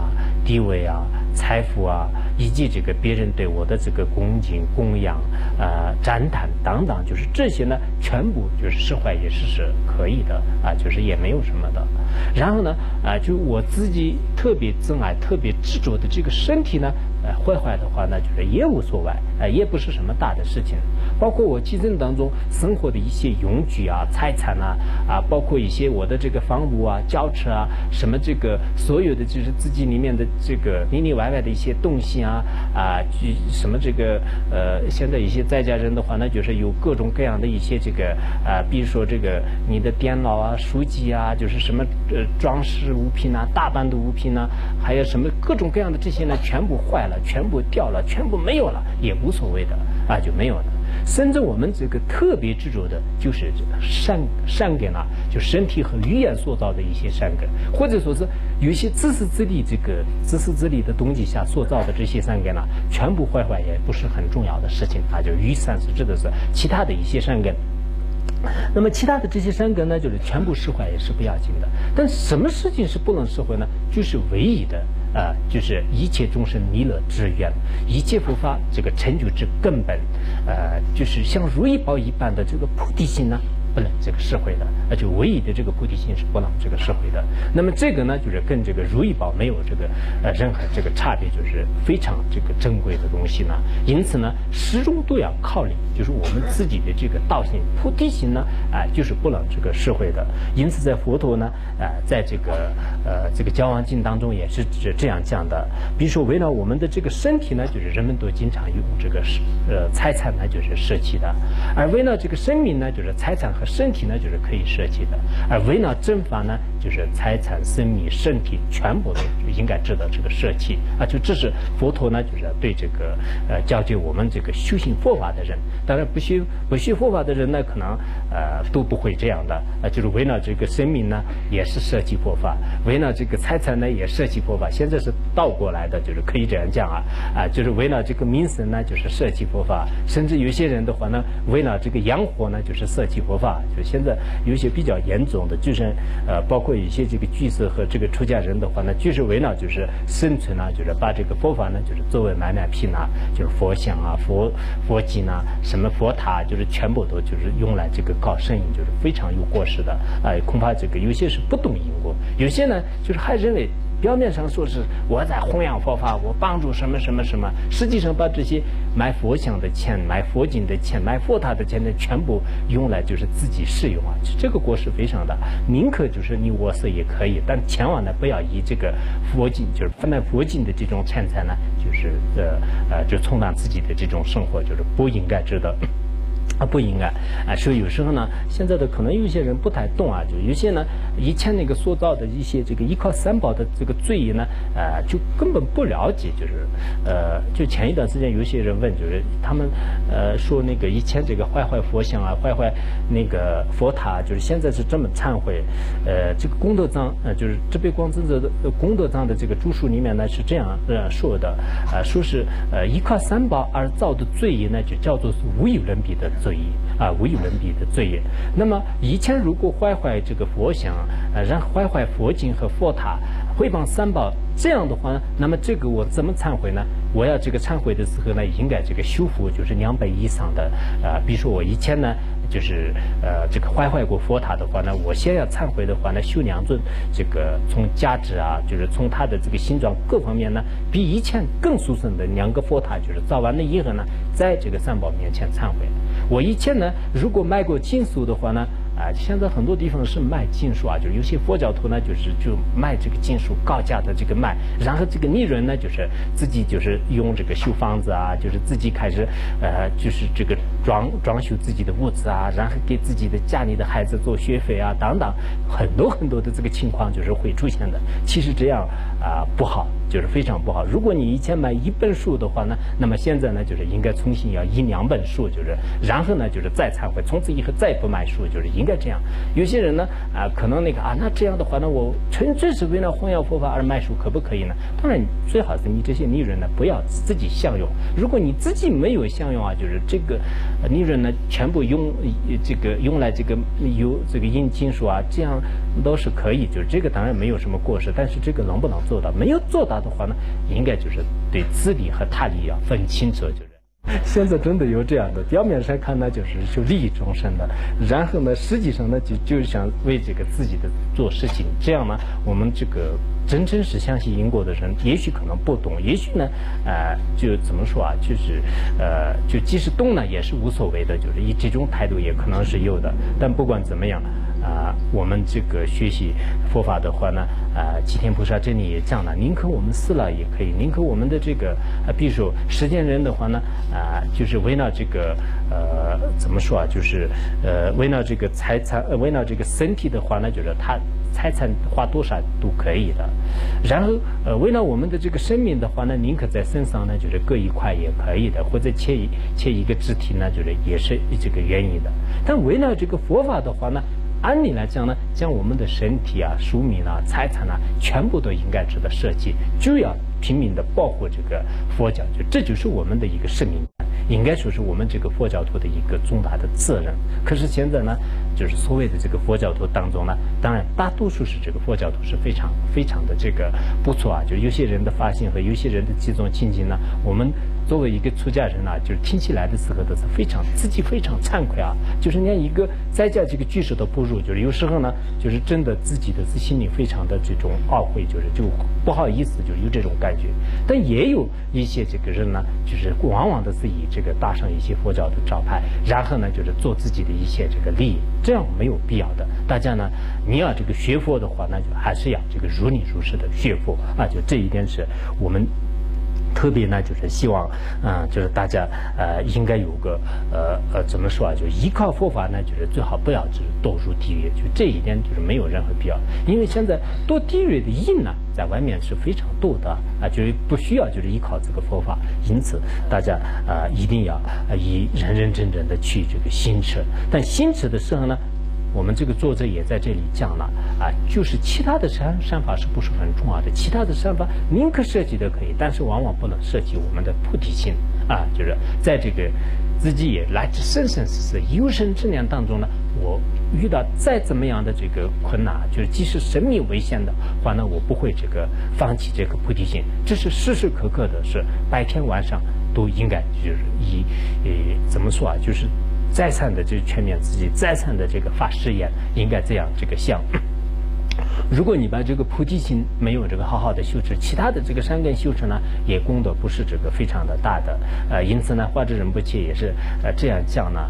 地位啊、财富啊，以及这个别人对我的这个恭敬、供养、赞叹等等，就是这些呢，全部就是释怀也是可以的啊，就是也没有什么的。然后呢，就我自己特别珍爱、特别执着的这个身体呢，坏的话呢，就是也无所谓，也不是什么大的事情。包括我其中当中生活的一些用具啊、财产啊，包括一些我的这个房屋啊、轿车啊，什么这个所有的就是自己里面的这个里里外外的一些东西啊，什么这个现在一些在家人的话呢，就是有各种各样的一些这个比如说这个你的电脑啊、书籍啊，就是什么装饰物品啊、打扮的物品啊，还有什么各种各样的这些呢，全部坏了、全部掉了、全部没有了，也无所谓的就没有了。甚至我们这个特别执着的就是善根啊，就身体和语言塑造的一些善根，或者说是有一些自私自利的东西下塑造的这些善根啊，全部坏也不是很重要的事情就于善是指的是其他的一些善根。那么其他的这些善根呢，就是全部释怀也是不要紧的。但什么事情是不能释怀呢？就是唯一的就是一切众生弥勒之愿，一切佛法这个成就之根本，就是像如意宝一般的这个菩提心呢，不能这个释怀的，就唯一的这个菩提心是不能这个释怀的。那么这个呢，就是跟这个如意宝没有这个任何这个差别，就是非常这个珍贵的东西呢。因此呢，始终都要靠理，就是我们自己的这个道心、菩提心呢，就是不能这个释怀的。因此，在佛陀呢，在这个交往经当中也是这样讲的。比如说，为了我们的这个身体呢，就是人们都经常用这个财产呢，就是舍弃的；而为了这个生命呢，就是财产和身体呢，就是可以舍弃的；而为了正法呢，就是财产、生命、身体全部都应该值得这个舍弃就这是佛陀呢，就是对这个教诫我们这个修行佛法的人。当然不学佛法的人呢，可能都不会这样的就是为了这个生命呢，也是舍弃佛法；为了这个财产呢，也舍弃佛法。现在是倒过来的，就是可以这样讲就是为了这个名声呢，就是舍弃佛法；甚至有些人的话呢，为了这个养活呢，就是舍弃佛法。就现在有一些比较严重的，就是包括一些这个居士和这个出家人的话呢，就是为了就是生存就是把这个佛法呢，就是作为买卖品就是佛像佛经什么佛塔，就是全部都就是用来这个搞生意，就是非常有过失的恐怕这个有些是不懂因果，有些呢就是还认为表面上说是我在弘扬佛法，我帮助什么什么什么，实际上把这些买佛像的钱、买佛经的钱、买佛塔的钱呢，全部用来就是自己使用这个过失非常大。宁可就是你我色也可以，但千万呢不要以这个佛经，就是贩卖佛经的这种钱财呢，就是就充当自己的这种生活，就是不应该值得。不应该所以有时候呢，现在的可能有些人不太懂就有些呢以前那个塑造的一些这个依靠三宝的这个罪业呢，就根本不了解，就是就前一段时间有些人问，就是他们说那个以前这个坏佛像坏那个佛塔，就是现在是这么忏悔。这个功德藏就是这边光真的功德藏的这个注释里面呢是这样说的说是依靠三宝而造的罪业呢，就叫做无有人比的罪业无有人比的罪业。那么以前如果坏这个佛像然后坏佛经和佛塔，毁谤三宝，这样的话呢，那么这个我怎么忏悔呢？我要这个忏悔的时候呢，应该这个修复就是2倍以上的比如说我以前呢就是这个坏过佛塔的话呢，我先要忏悔的话呢，修2尊，这个从价值就是从它的这个形状各方面呢，比以前更殊胜的2个佛塔，就是造完了以后呢，在这个三宝面前忏悔。我以前呢，如果卖过金属的话呢，现在很多地方是卖金属就是有些佛教徒呢，就卖这个金属高价的这个卖，然后这个利润呢，就是自己就是用这个修房子就是自己开始就是这个装修自己的屋子然后给自己的家里的孩子做学费等等，很多的这个情况就是会出现的。其实这样不好，就是非常不好。如果你以前买1本书的话呢，那么现在呢，就是应该重新要1-2本书，就是然后呢，就是再忏悔，从此以后再不买书，就是应该这样。有些人呢可能那个那这样的话呢，我纯粹是为了弘扬佛法而卖书，可不可以呢？当然，最好是你这些利润呢不要自己享用。如果你自己没有享用就是这个利润呢全部用来这个有这个印书这样都是可以，就是这个当然没有什么过失，但是这个能不能做到？没有做到达的话呢，应该就是对自利和他利要分清楚，就是。现在真的有这样的，表面上看呢就利益众生的，然后呢实际上呢就想为这个自己的做事情，这样呢我们这个真正是相信因果的人，也许可能不懂，也许呢就怎么说啊，就是就即使懂呢也是无所谓的，就是以这种态度也可能是有的，但不管怎么样。我们这个学习佛法的话呢，吉天菩萨这里也讲了，宁可我们死了也可以，宁可我们的这个，比如说世间人的话呢，就是为了这个怎么说啊，就是为了这个财产，为了这个身体的话呢，就是他财产花多少都可以的。然后为了我们的这个生命的话呢，宁可在身上呢，就是割一块也可以的，或者切一个肢体呢，就是也是这个愿意的。但为了这个佛法的话呢，按理来讲呢，将我们的身体啊、寿命啊、财产啊，全部都应该值得舍弃，就要拼命的保护这个佛教，这就是我们的一个使命，应该说是我们这个佛教徒的一个重大的责任。可是现在呢，就是所谓的这个佛教徒当中呢，当然大多数是这个佛教徒是非常的这个不错啊，就有些人的发心和有些人的这种情境呢，我们作为一个出家人啊，就是听起来的时候都是自己非常惭愧啊，就是连一个在家这个居士都不如，就是有时候呢，就是真的自己的心里非常的这种懊悔，就不好意思，就有这种感觉。但也有一些这个人呢，就是往往的是以这个搭上一些佛教的招牌，然后呢，就是做自己的一些这个利益，这样没有必要的。大家呢，你要这个学佛的话，那就还是要这个如理如实的学佛啊，就这一点是我们。特别呢，就是希望，就是大家应该有个怎么说啊？就依靠佛法呢，就是最好不要就是堕入地狱，就这一点就是没有任何必要。因为现在堕地狱的因呢，在外面是非常多的啊，就是不需要就是依靠这个佛法。因此，大家一定要以认真的去这个行持。但行持的时候呢，我们这个作者也在这里讲了啊，就是其他的善法是不是很重要的？其他的善法宁可舍弃的可以，但是往往不能舍弃我们的菩提心啊，就是在这个自己也来自生生世世有生之年当中呢，我遇到再怎么样的这个困难，就是即使生命危险的话呢，我不会这个放弃这个菩提心，这是时时刻刻的，是白天晚上都应该就是怎么说啊，就是再三的这全面自己，再三的这个发誓言，应该这样这个想。如果你把这个菩提心没有这个好好的修持，其他的这个善根修持呢，也功德不是这个非常的大的。因此呢，华智仁波切也是这样讲呢，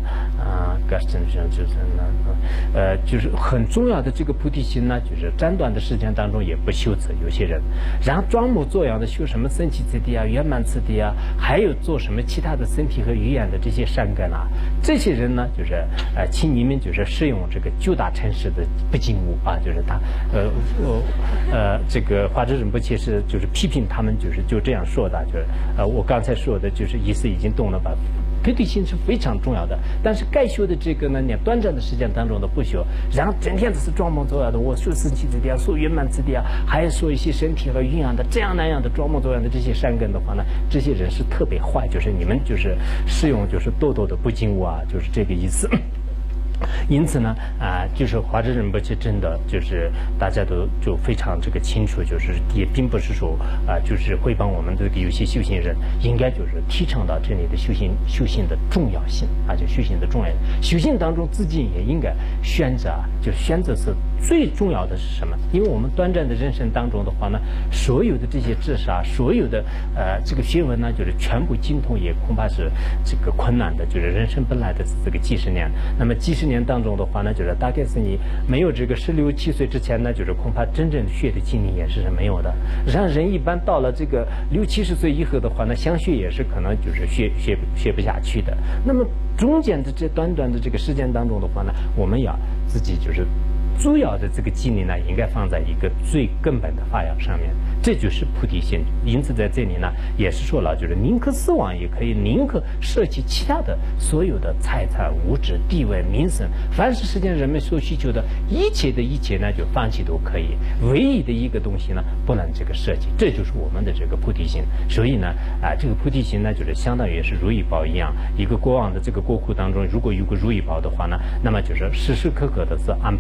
就是很重要的这个菩提心呢，就是暂短的时间当中也不修持，有些人，然后装模作样的修什么身体次第啊、圆满次第啊，还有做什么其他的身体和语言的这些善根啊，这些人呢，就是请你们就是使用这个九大乘式的不净物啊，就是他这个华智仁波切是就是批评他们就这样说的，就是我刚才说的就是意思已经懂了吧？菩提心是非常重要的，但是该修的这个呢，连短暂的时间当中都不修，然后整天都是装模作样的，我说身体次第啊，说圆满次第啊，还说一些身体和营养的这样那样的装模作样的这些善根的话呢，这些人是特别坏，就是你们就是使用就是多的不净物啊，就是这个意思。因此呢，就是华智仁波切真的就是大家都就非常这个清楚，就是也并不是说就是会帮我们这个有些修行人应该就是提倡到这里的修行的重要性啊，就修行的重要性。修行当中自己也应该选择，就选择是最重要的是什么？因为我们短暂的人生当中的话呢，所有的这些知识啊，所有的这个学问呢，就是全部精通也恐怕是这个困难的，就是人生本来的这个几十年，那么几十年当中的话呢，就是大概是你没有这个16、17岁之前呢，就是恐怕真正学的经历也是没有的。然后人一般到了这个60、70岁以后的话呢，想学也是可能就是学不下去的。那么中间的这短短的这个时间当中的话呢，我们要自己就是主要的这个精力呢，应该放在一个最根本的发扬上面，这就是菩提心。因此在这里呢，也是说了，就是宁可死亡也可以，宁可舍弃其他的所有的财产、物质、地位、名声，凡是世间人们所需求的一切呢，就放弃都可以。唯一的一个东西呢，不能这个舍弃，这就是我们的这个菩提心。所以呢，这个菩提心呢，就是相当于是如意宝一样，一个国王的这个国库当中，如果有个如意宝的话呢，那么就是时时刻刻的是安排人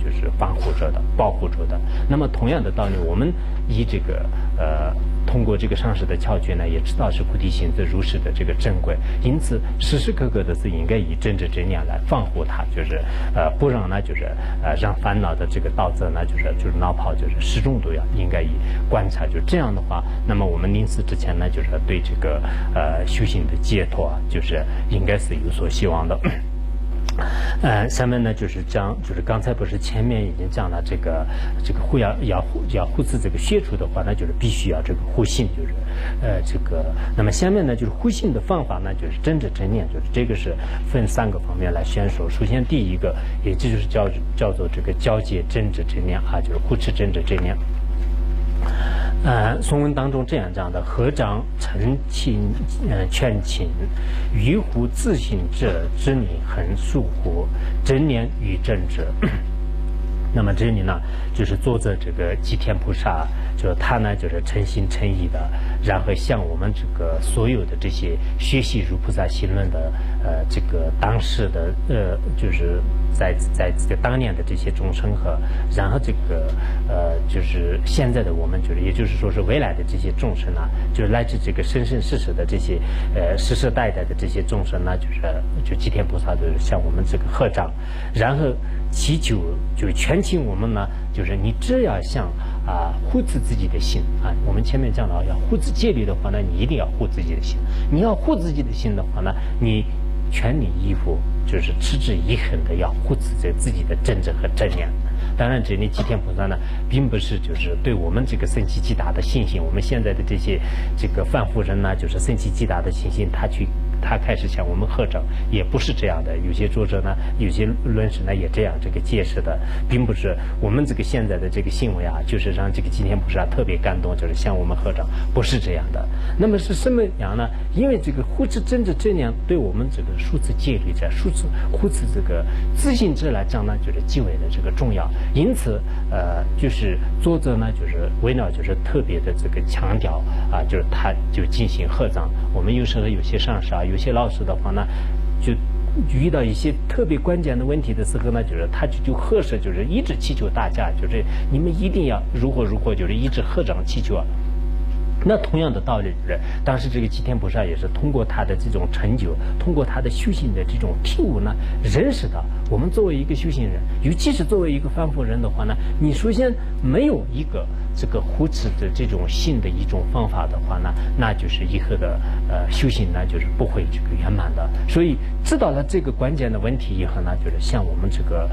就是防护着的、保护着的。那么同样的道理，我们以这个通过这个上师的窍诀呢，也知道是菩提心的如是的这个珍贵，因此时时刻刻的是应该以真知真念来防护它，就是不让呢就是让烦恼的这个道则呢就是脑泡就是始终都要应该以观察，就这样的话，那么我们临死之前呢，就是对这个修行的解脱啊，就是应该是有所希望的。下面呢就是刚才不是前面已经讲了这个要护持这个学处的话，那就是必须要这个护心，就是这个。那么下面呢就是护心的方法呢，就是真知真念，就是这个是分3个方面来宣说。首先第一个，也就是叫做这个交接真知真念啊，就是护持真知真念。颂文当中这样讲的：合掌诚亲劝请，于乎自信者之理恒疏乎？真念与正者。那么这里呢，就是作者这个吉田菩萨，就他呢就是诚心诚意的，然后向我们这个所有的这些学习如菩萨行论的这个当时的就是在这个当年的这些众生和，然后这个就是现在的我们，就是也就是说是未来的这些众生啊，就是来自这个生生世世的这些世世代代的这些众生呢，就吉田菩萨就是向我们这个合掌，然后祈求就劝请我们呢，就是你只要想护持自己的心啊。我们前面讲到要护持戒律的话呢，你一定要护自己的心。你要护自己的心的话呢，你全力以赴，就是持之以恒的要护持着自己的真知和正念。当然，这里吉田菩萨呢，并不是就是对我们这个生起极大的信心。我们现在的这个凡夫人呢，就是生起极大的信心，他开始向我们合掌，也不是这样的。有些作者呢，有些论师呢，也这样这个解释的，并不是我们这个现在的这个行为啊，就是让这个吉田菩萨特别感动，就是向我们合掌，不是这样的。那么是什么样呢？因为这个护持真知真念对我们这个护持戒律者、护持这个自信之来讲呢，就是极为的这个重要。因此，就是作者呢，就是为了就是特别的这个强调啊，就是他就进行合掌。我们有时候有些上师啊，有些老师的话呢，就遇到一些特别关键的问题的时候呢，就是他就合适，就是一直祈求大家，就是你们一定要如何，就是一直合掌祈求啊。那同样的道理，就是当时这个吉田菩萨也是通过他的这种成就，通过他的修行的这种体悟呢，认识到我们作为一个修行人，尤其是作为一个凡夫人的话呢，你首先没有一个这个护持的这种心的一种方法的话呢，那就是以后的修行呢就是不会这个圆满的。所以知道了这个关键的问题以后呢，就是像我们这个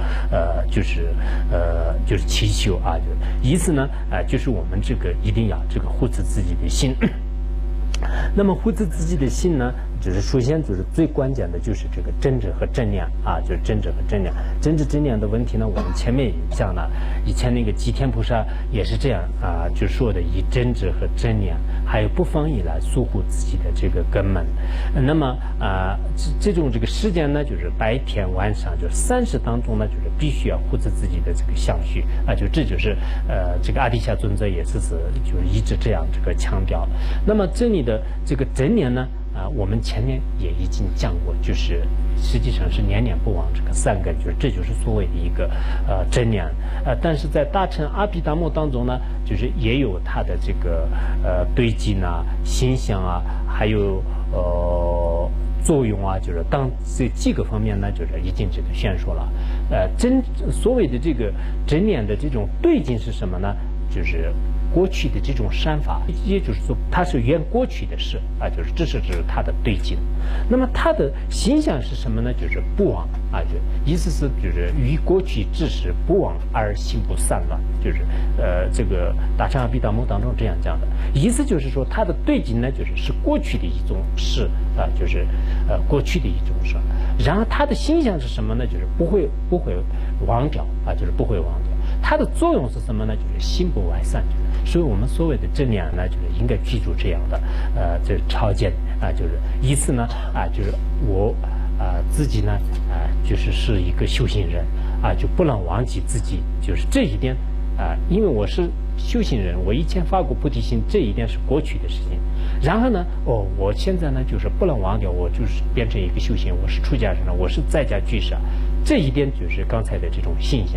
就是祈求啊，就意思呢就是我们这个一定要这个护持自己的心。那么护持自己的心呢，就是首先就是最关键的就是这个真知和正念啊，就是真知和正念。真知正念的问题呢，我们前面也讲了，以前那个吉田菩萨也是这样啊，就说的以真知和正念，还有不放逸来疏护自己的这个根门。那么这种这个时间呢，就是白天晚上，就是3时当中呢，就是必须要护持自己的这个相续啊，这就是这个阿底峡尊者也是就是一直这样这个强调。那么这里的这个正念呢，我们前面也已经讲过，就是实际上是念念不忘这个3根，就是这就是所谓的一个正念。但是在大乘阿毗达摩当中呢，就是也有它的这个对境啊、心相啊，还有作用啊，就是当这几个方面呢，就是已经这个宣说了。所谓的这个正念的这种对境是什么呢？就是过去的这种善法，也就是说它是原过去的事啊，就是这是它的对境。那么它的心相是什么呢？就是不忘啊，就意思是就是于过去之事不忘而心不散乱，就是这个大乘阿毗达摩当中这样讲的意思，就是说它的对境呢，就是过去的一种事啊，就是过去的一种事。然后它的心相是什么呢？就是不会忘掉啊，就是不会忘掉。它的作用是什么呢？就是心不外散。所以我们所谓的正念呢，就是应该记住这样的这条件啊，就是意思呢就是我自己呢就是一个修行人啊，就不能忘记自己，就是这一点因为我是修行人，我以前发过菩提心，这一点是过去的事情。然后呢我现在呢就是不能忘掉，我就是变成一个修行人，我是出家人了，我是在家居士，这一点就是刚才的这种信仰。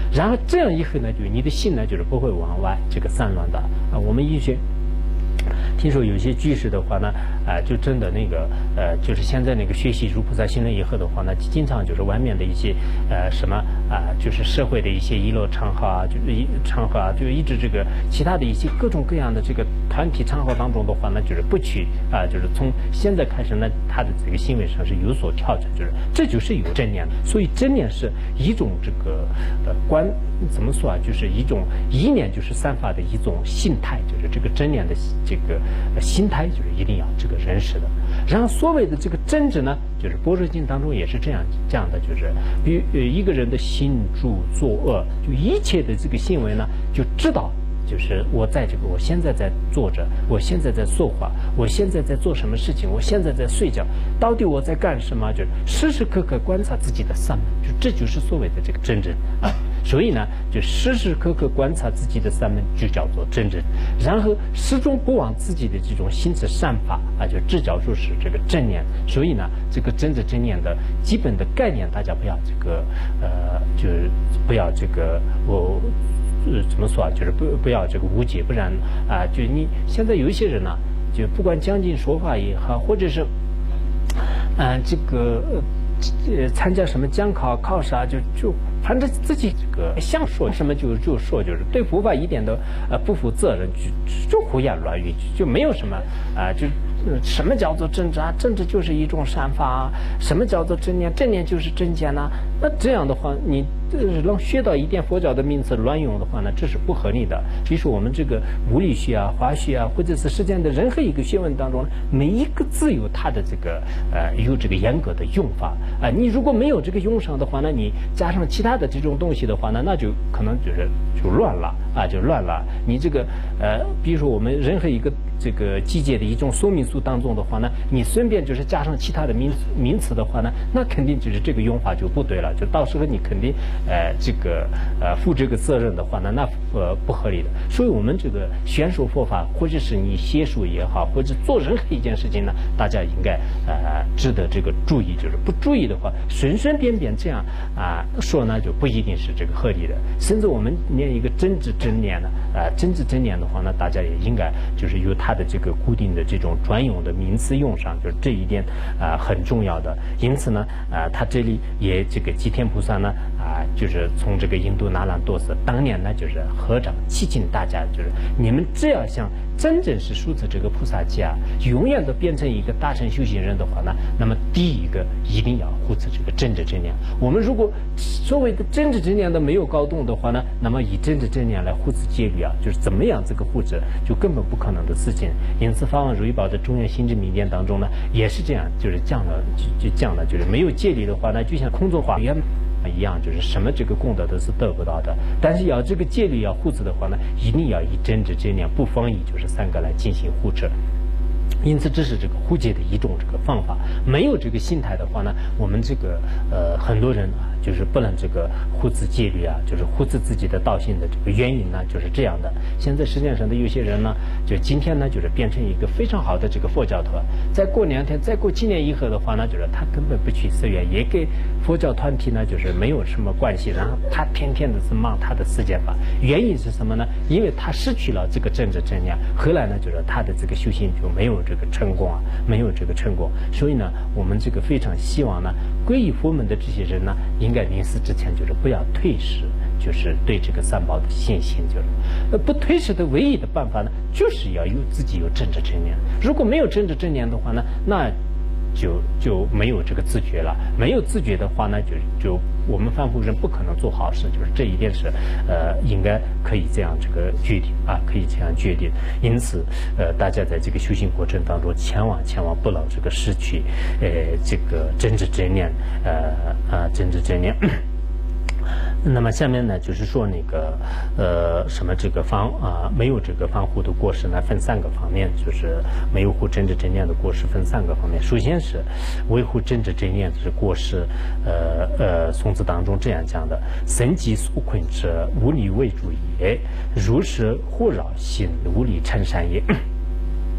然后这样以后呢，就你的心呢就是不会往外这个散乱的啊。我们医学听说有些居士的话呢，就真的那个就是现在那个学习如菩萨行论以后的话呢，经常就是外面的一些什么就是社会的一些娱乐场合啊，就一直这个其他的一些各种各样的这个团体场合当中的话呢，就是不去就是从现在开始呢，他的这个行为上是有所调整，就是这就是有正念，所以正念是一种这个怎么说啊，就是一种意念就是散发的一种心态，就是这个正念的这个心态就是一定要这个认识的。然后所谓的这个真知呢，就是《般若经》当中也是这样的，就是比如一个人的心住作恶，就一切的这个行为呢，就知道。就是我现在在坐着，我现在在说话，我现在在做什么事情，我现在在睡觉，到底我在干什么？就是时时刻刻观察自己的散漫，就这就是所谓的这个真正啊。所以呢，就时时刻刻观察自己的散漫，就叫做真正。然后始终不往自己的这种心智散发啊，就这叫做是这个正念。所以呢，这个真正念的基本的概念，大家不要这个就是不要这个怎么说啊？就是不要这个误解，不然就你现在有一些人呢，就不管讲经说法也好，或者是这个参加什么讲考试啊，就反正自己这个想说什么就说，就是对佛法一点都不负责任，就胡言乱语，就没有什么就。什么叫做正知啊？正知就是一种善法啊。什么叫做正念？正念就是正见呐。那这样的话，你能学到一点佛教的名词乱用的话呢，这是不合理的。比如说我们这个物理学啊、化学啊，或者是实践的任何一个学问当中，每一个字有它的这个有这个严格的用法啊。你如果没有这个用上的话呢，你加上其他的这种东西的话呢，那就可能就乱了啊，就乱了。你这个比如说我们任何一个这个季节的一种说明书当中的话呢，你顺便就是加上其他的名词的话呢，那肯定就是这个用法就不对了，就到时候你肯定这个负这个责任的话呢，那不合理的。所以我们这个宣说佛法，或者是你写书也好，或者做任何一件事情呢，大家应该值得这个注意，就是不注意的话，随随便便这样说呢，就不一定是这个合理的。甚至我们念一个真知真念呢，真知真念的话呢，大家也应该就是有它的这个固定的这种专用的名词用上，就是这一点很重要的。因此呢，他这里也这个吉天菩萨呢就是从这个印度那兰多斯当年呢，就是合掌祈请大家，就是你们只要想真正是数字这个菩萨家，永远都变成一个大乘修行人的话呢，那么第一个一定要护持这个真知真念。我们如果所谓的真知真念都没有搞懂的话呢，那么以真知真念来护持戒律啊，就是怎么样这个护持就根本不可能的事情。因此法王如意宝的中原心智明典当中呢，也是这样，就是讲了就讲了，就是没有戒律的话呢，就像空中花园一样，就是什么这个功德都是得不到的。但是要这个戒律要护持的话呢，一定要以真知真念不妨以就是三个来进行护持。因此这是这个护戒的一种这个方法。没有这个心态的话呢，我们这个很多人就是不能这个护持戒律啊，就是护持自己的道心的这个原因呢，就是这样的。现在世界上的有些人呢，就今天呢，就是变成一个非常好的这个佛教徒，再过2天，再过7年以后的话呢，就是他根本不去寺院，也跟佛教团体呢，就是没有什么关系。然后他天天的是忙他的世间法，原因是什么呢？因为他失去了这个真知真念，后来呢，就是他的这个修行就没有这个成功啊，没有这个成功。所以呢，我们这个非常希望呢，皈依佛门的这些人呢，应该临死之前就是不要退失，就是对这个三宝的信心，就是不退失的唯一的办法呢，就是要自己有真知真念。如果没有真知真念的话呢，那就没有这个自觉了。没有自觉的话呢，就我们凡夫人不可能做好事，就是这一点是应该可以这样这个决定啊，可以这样决定。因此大家在这个修行过程当中，千万不能这个失去这个真知真念真知真念。那么下面呢，就是说那个什么这个没有这个防护的过失呢，分3个方面，就是没有护真知真念的过失分3个方面。首先是维护真知真念的过失，宋子当中这样讲的：生机所困者，无理为主也；如是惑扰心，无理称善也。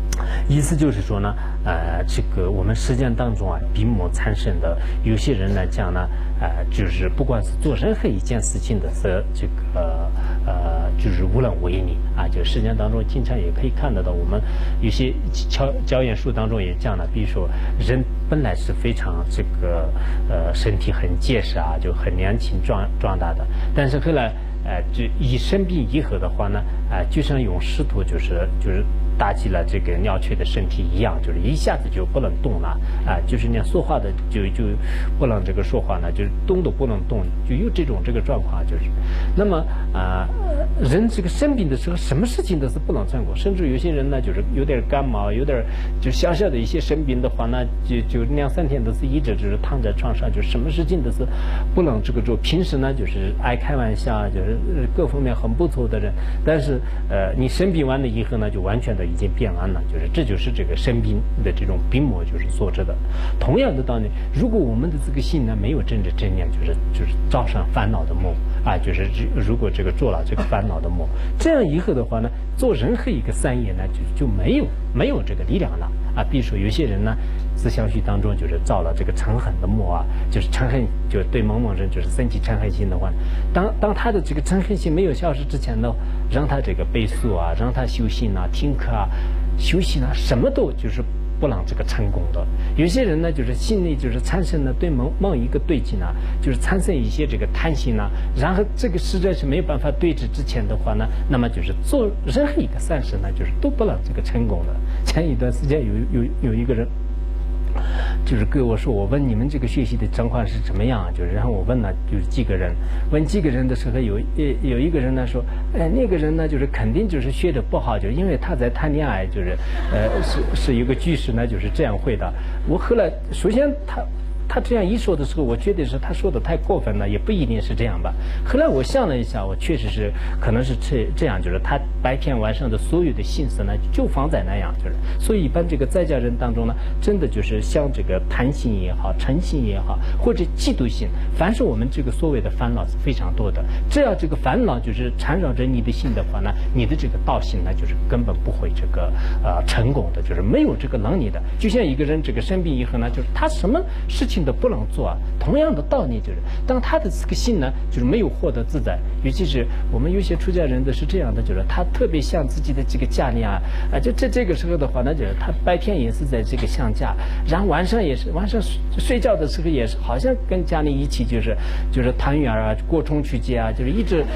意思就是说呢，这个我们实践当中啊，病魔产生的，有些人来讲呢，就是不管是做任何一件事情的这个就是无能为力啊，就实践当中经常也可以看得到，我们有些教研书当中也讲了，比如说人本来是非常这个身体很结实啊，就很年轻壮大的，但是后来就一生病以后的话呢，就像用石头就是打击了这个鸟雀的身体一样，就是一下子就不能动了就是那说话的就不能这个说话呢，就是动都不能动，就有这个状况，就是那么人这个生病的时候，什么事情都是不能成功，甚至有些人呢，就是有点感冒，有点就小小的一些生病的话呢，就2-3天都是一直就是躺在床上，就什么事情都是不能这个做。平时呢就是爱开玩笑，就是各方面很不错的人，但是你生病完了以后呢，就完全的已经变完了，就是这就是这个生病的这种病魔就是所致的。同样的道理，如果我们的这个心呢没有正念，就是造上烦恼的梦就是如果这个做了这个烦恼的梦，这样以后的话呢，做任何一个善业呢就没有这个力量了比如说有些人呢，思想序当中就是造了这个嗔恨的魔就是嗔恨，就对某人就是生起嗔恨心的话，当他的这个嗔恨心没有消失之前呢，让他这个背诵让他修行听课修行什么都就是不让这个成功的。有些人呢，就是心里就是产生了对某一个对境就是产生一些这个贪心然后这个实在是没有办法对治之前的话呢，那么就是做任何一个善事呢，就是都不让这个成功的。前一段时间有一个人就是跟我说，我问你们这个学习的状况是怎么样就是然后我问了就是几个人的时候，有一个人呢说，那个人呢就是肯定就是学的不好，就因为他在谈恋爱，就是是一个句式呢就是这样回答。我后来首先他这样一说的时候，我觉得是他说的太过分了，也不一定是这样吧。后来我想了一下，我确实是可能是这样，就是他白天晚上的所有的心思呢，就放在那样，就是所以一般这个在家人当中呢，真的就是像这个贪心也好，嗔心也好，或者嫉妒心，凡是我们这个所谓的烦恼是非常多的。只要这个烦恼就是缠绕着你的心的话呢，你的这个道心呢，就是根本不会这个成功的，就是没有这个能力的。就像一个人这个生病以后呢，就是他什么事情都不能做同样的道理就是，当他的这个心呢，就是没有获得自在，尤其是我们有些出家人的是这样的，就是他特别像自己的这个家里就这个时候的话呢，就是他白天也是在这个相家，然后晚上也是，晚上睡觉的时候也是，好像跟家里一起就是团圆过中秋节就是一直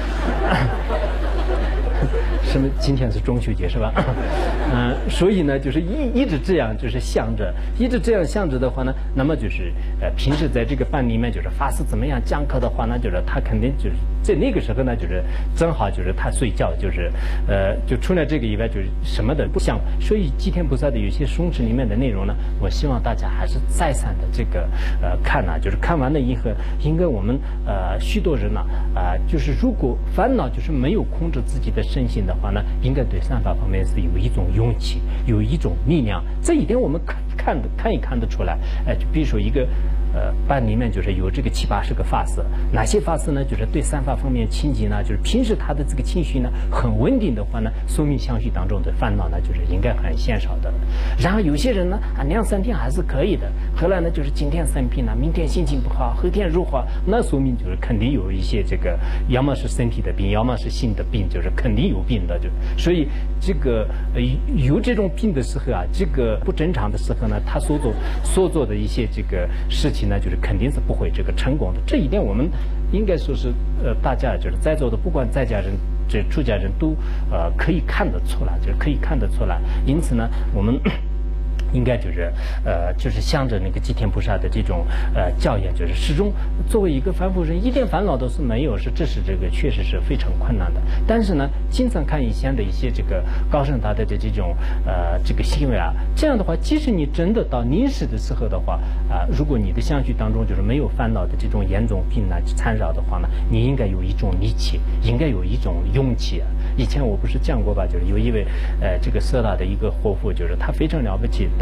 什么今天是中秋节是吧？所以呢，就是一直这样就是想着，一直这样想着的话呢，那么就是平时在这个班里面就是法师怎么样讲课的话呢，就是他肯定就是在那个时候呢，就是正好就是他睡觉，就是就除了这个以外，就是什么的不想。所以吉田菩萨的有些松弛里面的内容呢，我希望大家还是再三的这个看就是看完了以后，应该我们许多人就是如果烦恼就是没有控制自己的身心的话呢，应该对善法方面是有一种勇气，有一种力量。这一点我们看得出来。就比如说一个班里面就是有这个70-80个法师，哪些法师呢？就是对善法方面亲近呢，就是平时他的这个情绪呢很稳定的话呢，说明相续当中的烦恼呢就是应该很减少的。然后有些人呢2-3天还是可以的，后来呢就是今天生病了，明天心情不好，后天如何，那说明就是肯定有一些这个，要么是身体的病，要么是心的病，就是肯定有病的。就所以这个有这种病的时候这个不正常的时候呢，他所做的一些这个事情呢，就是肯定是不会这个成功的。这一点我们应该说是大家就是在座的，不管在家人这出家人都可以看得出来，就是可以看得出来。因此呢，我们应该就是向着那个吉田菩萨的这种教言，就是始终作为一个凡夫人，一点烦恼都是没有，这是这个确实是非常困难的。但是呢，经常看以前的一些这个高僧大德的这种这个行为这样的话，即使你真的到临死的时候的话如果你的相续当中就是没有烦恼的这种严重病缠绕的话呢，你应该有一种力气，应该有一种勇气以前我不是讲过吧，就是有一位这个色拉的一个活佛，就是他非常了不起。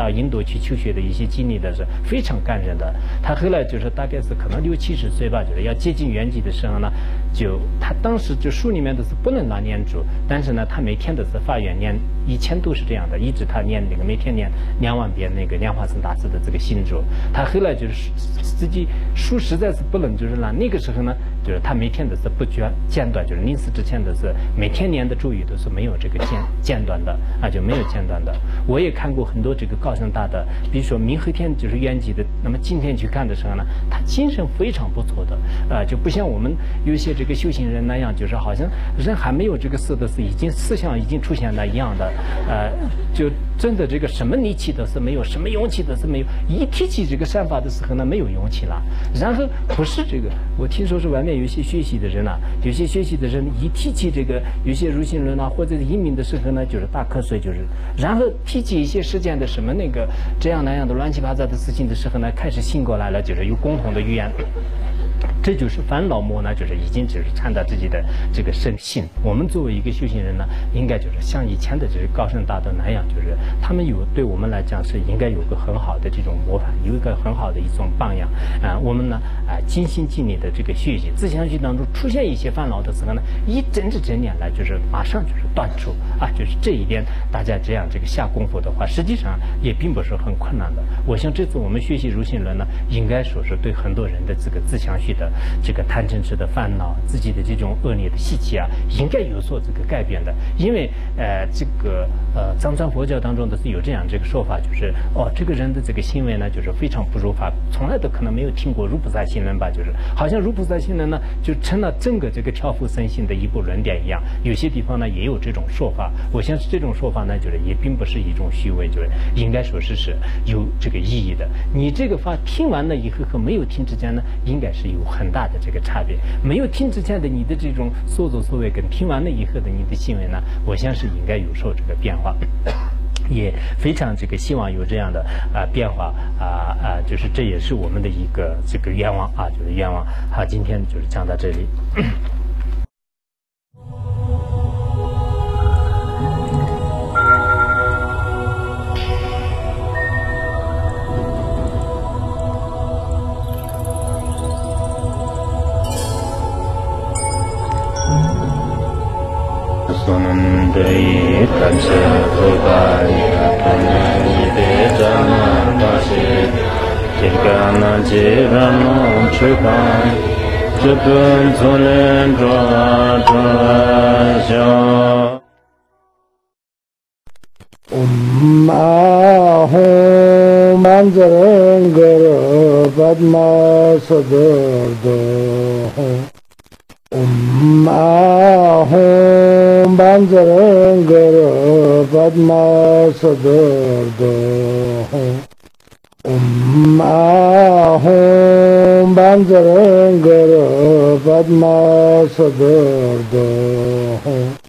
到印度去求学的一些经历的是非常感人的。他后来就是大概是可能60、70岁吧，就是要接近圆寂的时候呢，他当时就书里面的是不能拿念珠，但是呢，他每天都是发愿念，以前都是这样的，一直他念那个每天念2万遍那个莲花生大师的这个心咒。他后来就是自己书实在是不能就是让那个时候呢，就是他每天都是不间断，就是临死之前的是每天念的咒语都是没有这个间断的啊，就没有间断的。我也看过很多这个高僧大德，比如说明后天就是圆寂的，那么今天去看的时候呢，他精神非常不错的，就不像我们有些这个修行人那样，就是好像人还没有这个死的是已经思想已经出现了一样的，就真的这个什么力气都是没有，什么勇气都是没有，一提起这个善法的时候呢，没有勇气了。然后不是这个，我听说是外面有些学习的人啊，有些学习的人一提起这个有些入心论啊或者是阴明的时候呢，就是大瞌睡，就是然后提起一些事件的什么那个这样那样的乱七八糟的事情的时候呢，开始醒过来了，就是有共同的语言。这就是烦恼魔呢，就是已经就是掺到自己的这个身心。我们作为一个修行人呢，应该就是像以前的这些高僧大德那样，就是他们对我们来讲是应该有个很好的这种模范，有一个很好的一种榜样我们呢尽心尽力的这个学习，自相续当中出现一些烦恼的时候呢，一整年来就是马上就是断除就是这一点大家这样这个下功夫的话，实际上也并不是很困难的。我想这次我们学习如心论呢，应该说是对很多人的这个自相续的这个贪嗔痴的烦恼，自己的这种恶劣的习气应该有所这个改变的。因为这个藏传佛教当中的是有这样这个说法，就是这个人的这个行为呢，就是非常不如法，从来都可能没有听过如菩萨行论吧，就是好像如菩萨行论呢，就成了整个这个调伏身心的一部论点一样。有些地方呢也有这种说法，我相信这种说法呢，就是也并不是一种虚伪，就是应该说是有这个意义的。你这个法听完了以后和没有听之间呢，应该是有很大的这个差别。没有听之前的你的这种所作所为，跟听完了以后的你的行为呢，我相信应该有受这个变化。也非常这个希望有这样的变化就是这也是我们的一个这个愿望就是愿望。好，今天就是讲到这里。 Sunandai Kancha Rupaya Kanayide Jana Bashi Kirgana Jirano Chukai Chupun Zulen Droa Droa Ahum Manjarangara Padma Sadardo Ahum Banjarangara Padma Sadardo Ahum Banjarangara Padma Sadardo